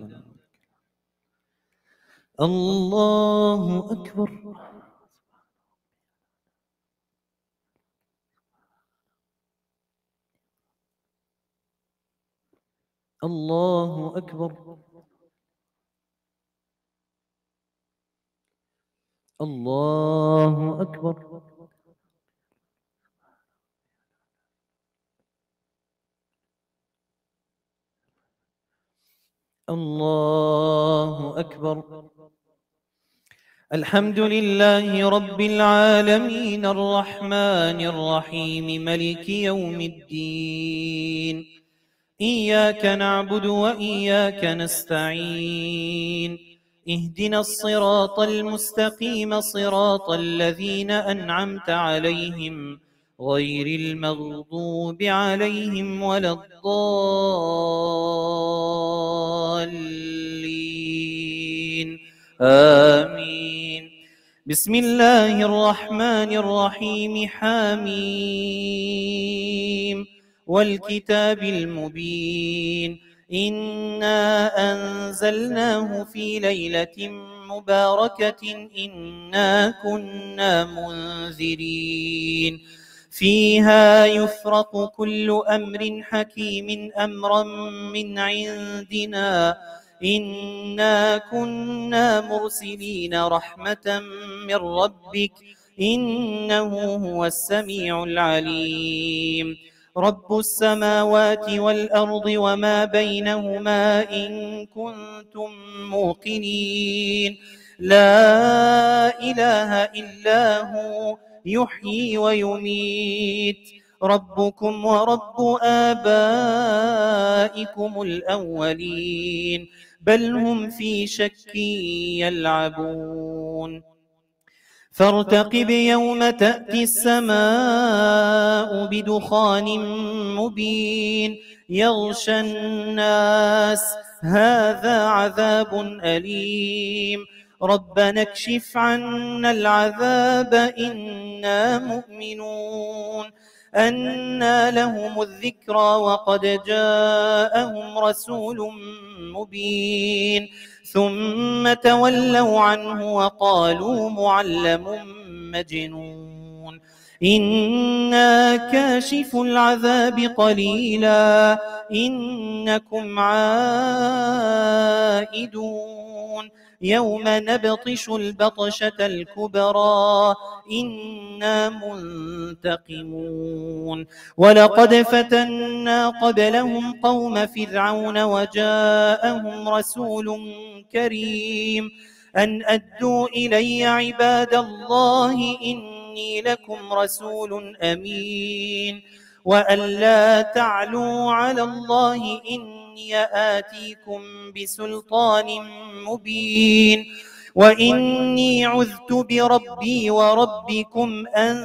الله أكبر. الله أكبر. الله أكبر. الله أكبر. الحمد لله رب العالمين الرحمن الرحيم ملك يوم الدين. إياك نعبد وإياك نستعين. اهدنا الصراط المستقيم صراط الذين أنعمت عليهم غير المغضوب عليهم ولا الضالين آمين. بسم الله الرحمن الرحيم حميم والكتاب المبين. إنا أنزلناه في ليلة مباركة إنا كنا منذرين فيها يفرق كل أمر حكيم أمرا من عندنا إنا كنا مرسلين رحمة من ربك إنه هو السميع العليم رب السماوات والأرض وما بينهما إن كنتم موقنين لا إله إلا هو يحيي ويميت ربكم ورب آبائكم الأولين بل هم في شك يلعبون فارتقب يوم تأتي السماء بدخان مبين يغشى الناس هذا عذاب أليم ربنا اكشف عنا العذاب إنا مؤمنون أنى لهم الذكرى وقد جاءهم رسول مبين ثم تولوا عنه وقالوا معلم مجنون إنا كاشف العذاب قليلا إنكم عائدون يوم نبطش البطشة الكبرى إنا منتقمون ولقد فتنا قبلهم قوم فرعون وجاءهم رسول كريم أن أدوا إلي عباد الله إني لكم رسول أمين وأن لا تعلوا على الله إني آتيكم بسلطان مبين وإني عذت بربي وربكم أن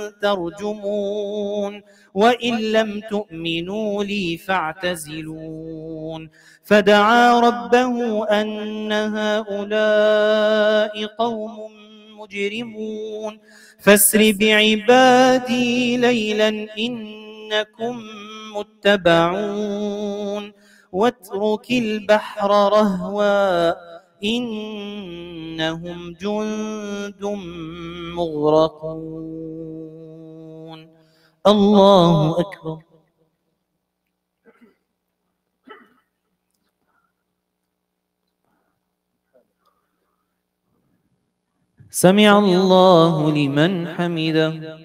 ترجمون وإن لم تؤمنوا لي فاعتزلون فدعا ربه أن هؤلاء قوم مجرمون فاسر بعبادي ليلا إنكم متبعون واترك البحر رهوا إنهم جند مغرقون الله أكبر سمع الله لمن حمده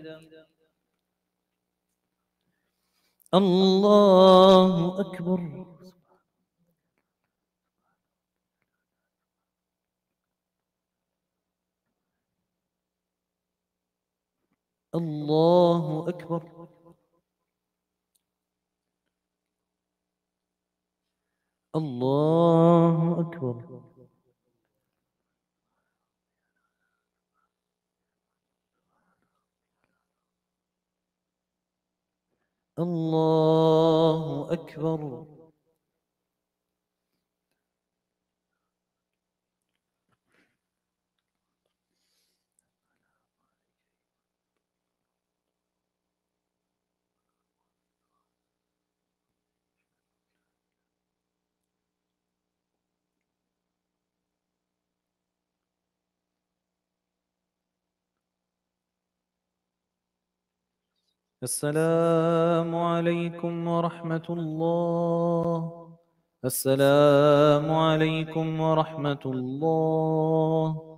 الله أكبر الله أكبر الله أكبر الله أكبر السلام عليكم ورحمة الله السلام عليكم ورحمة الله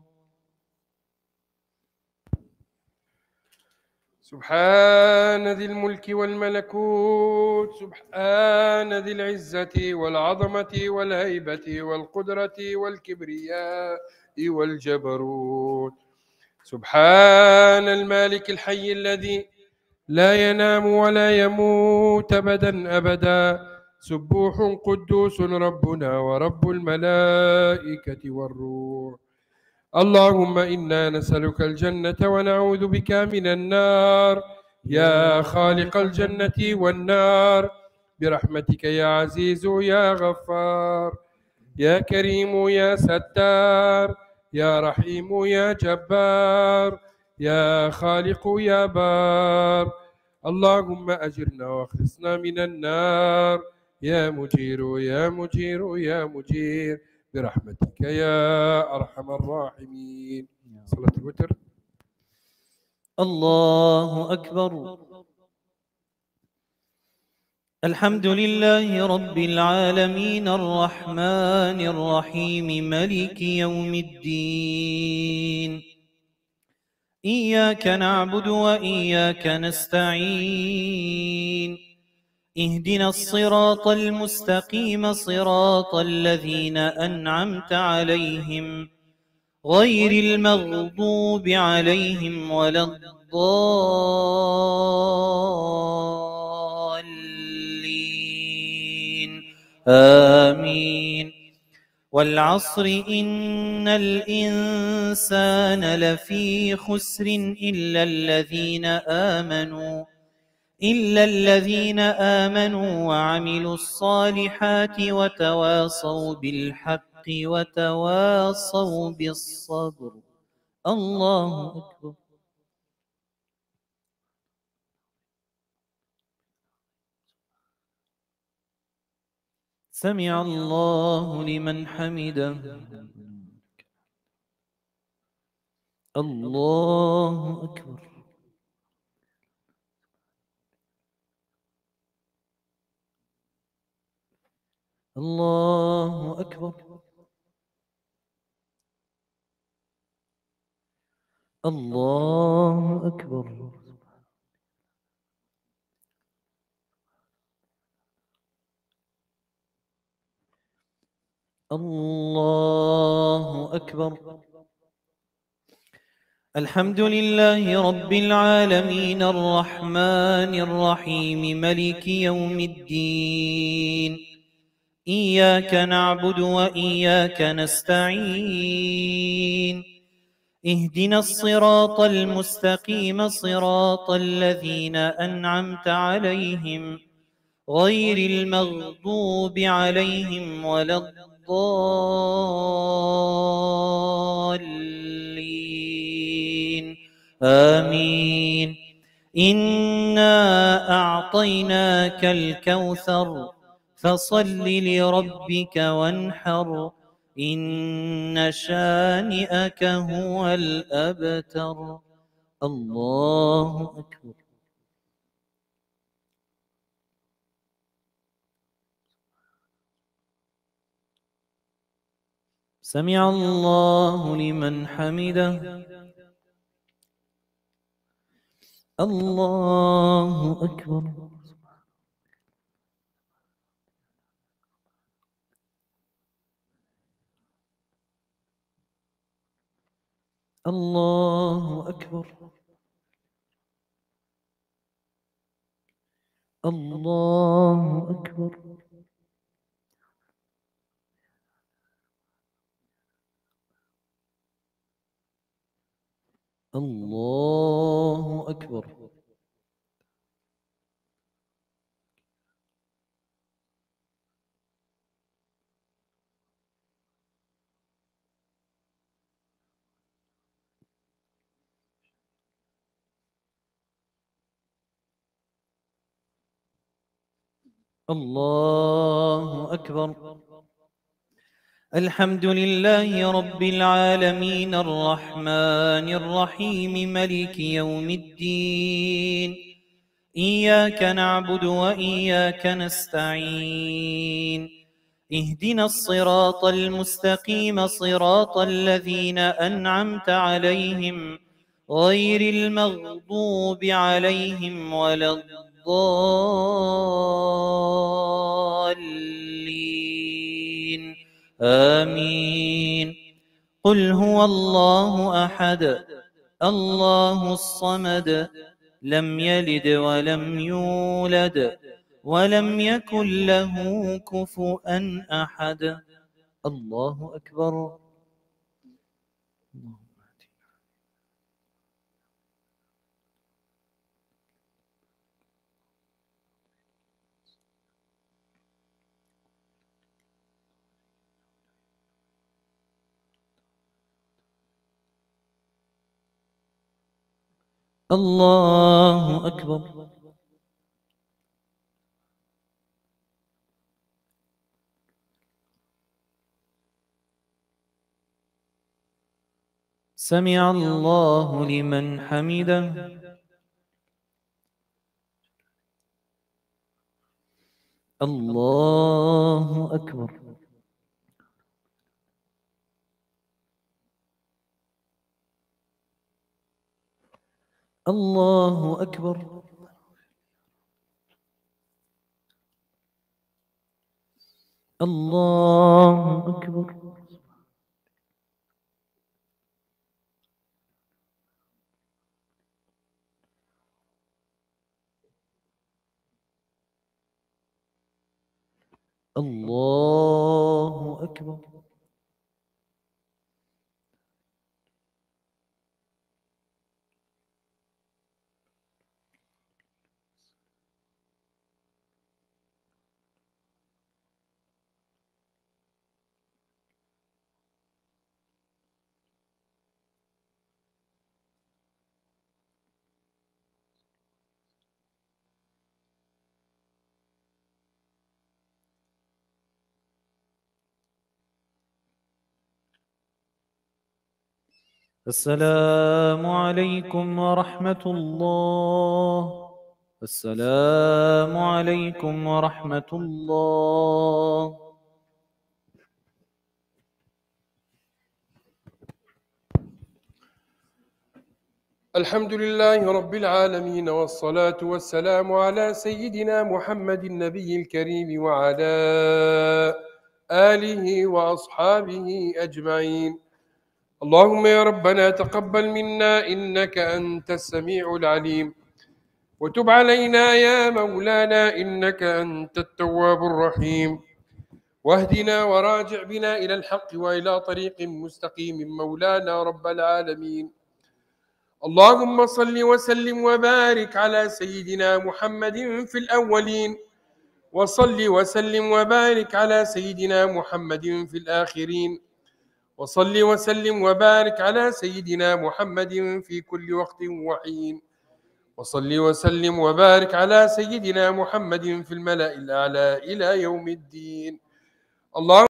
سبحان ذي الملك والملكوت سبحان ذي العزة والعظمة والهيبة والقدرة والكبرياء والجبروت سبحان المالك الحي الذي لا ينام ولا يموت أبدا أبدا سبوح قدوس ربنا ورب الملائكة والروح اللهم إنا نسألك الجنة ونعوذ بك من النار يا خالق الجنة والنار برحمتك يا عزيز يا غفار يا كريم يا ستار يا رحيم يا جبار يا خالق يا بار اللهم أجرنا واخلصنا من النار يا مجير يا مجير يا مجير برحمتك يا أرحم الراحمين. صلاة الوتر. الله أكبر. الحمد لله رب العالمين الرحمن الرحيم ملك يوم الدين. إياك نعبد وإياك نستعين. اهدنا الصراط المستقيم صراط الذين أنعمت عليهم غير المغضوب عليهم ولا الضالين آمين. والعصر إن الإنسان لفي خسر إلا الذين آمنوا إلا الذين آمنوا وعملوا الصالحات وتواصوا بالحق وتواصوا بالصبر. الله أكبر. سمع الله لمن حمده. الله أكبر. الله أكبر. الله أكبر. الله أكبر. الحمد لله رب العالمين الرحمن الرحيم ملك يوم الدين. إياك نعبد وإياك نستعين. اهدنا الصراط المستقيم صراط الذين أنعمت عليهم غير المغضوب عليهم ولا الضالين آمين. إنا أعطيناك الكوثر فصل لربك وانحر إن شانئك هو الأبتر. الله أكبر. سمع الله لمن حمده. الله أكبر. الله أكبر. الله أكبر. الله أكبر. الله أكبر. الحمد لله رب العالمين الرحمن الرحيم ملك يوم الدين. إياك نعبد وإياك نستعين. اهدنا الصراط المستقيم صراط الذين أنعمت عليهم غير المغضوب عليهم ولا الضالين آمين. قل هو الله أحد الله الصمد لم يلد ولم يولد ولم يكن له كفوا أحد. الله أكبر. الله أكبر. سمع الله لمن حمده. الله أكبر. الله أكبر. الله أكبر. الله أكبر. السلام عليكم ورحمة الله. السلام عليكم ورحمة الله. الحمد لله رب العالمين، والصلاة والسلام على سيدنا محمد النبي الكريم وعلى آله وأصحابه أجمعين. اللهم يا ربنا تقبل منا إنك أنت السميع العليم، وتب علينا يا مولانا إنك أنت التواب الرحيم، واهدنا وراجع بنا إلى الحق وإلى طريق مستقيم مولانا رب العالمين. اللهم صل وسلم وبارك على سيدنا محمد في الأولين، وصل وسلم وبارك على سيدنا محمد في الآخرين، وصل وسلم وبارك على سيدنا محمد في كل وقت وحين، وصل وسلم وبارك على سيدنا محمد في الملأ الأعلى إلى يوم الدين. اللهم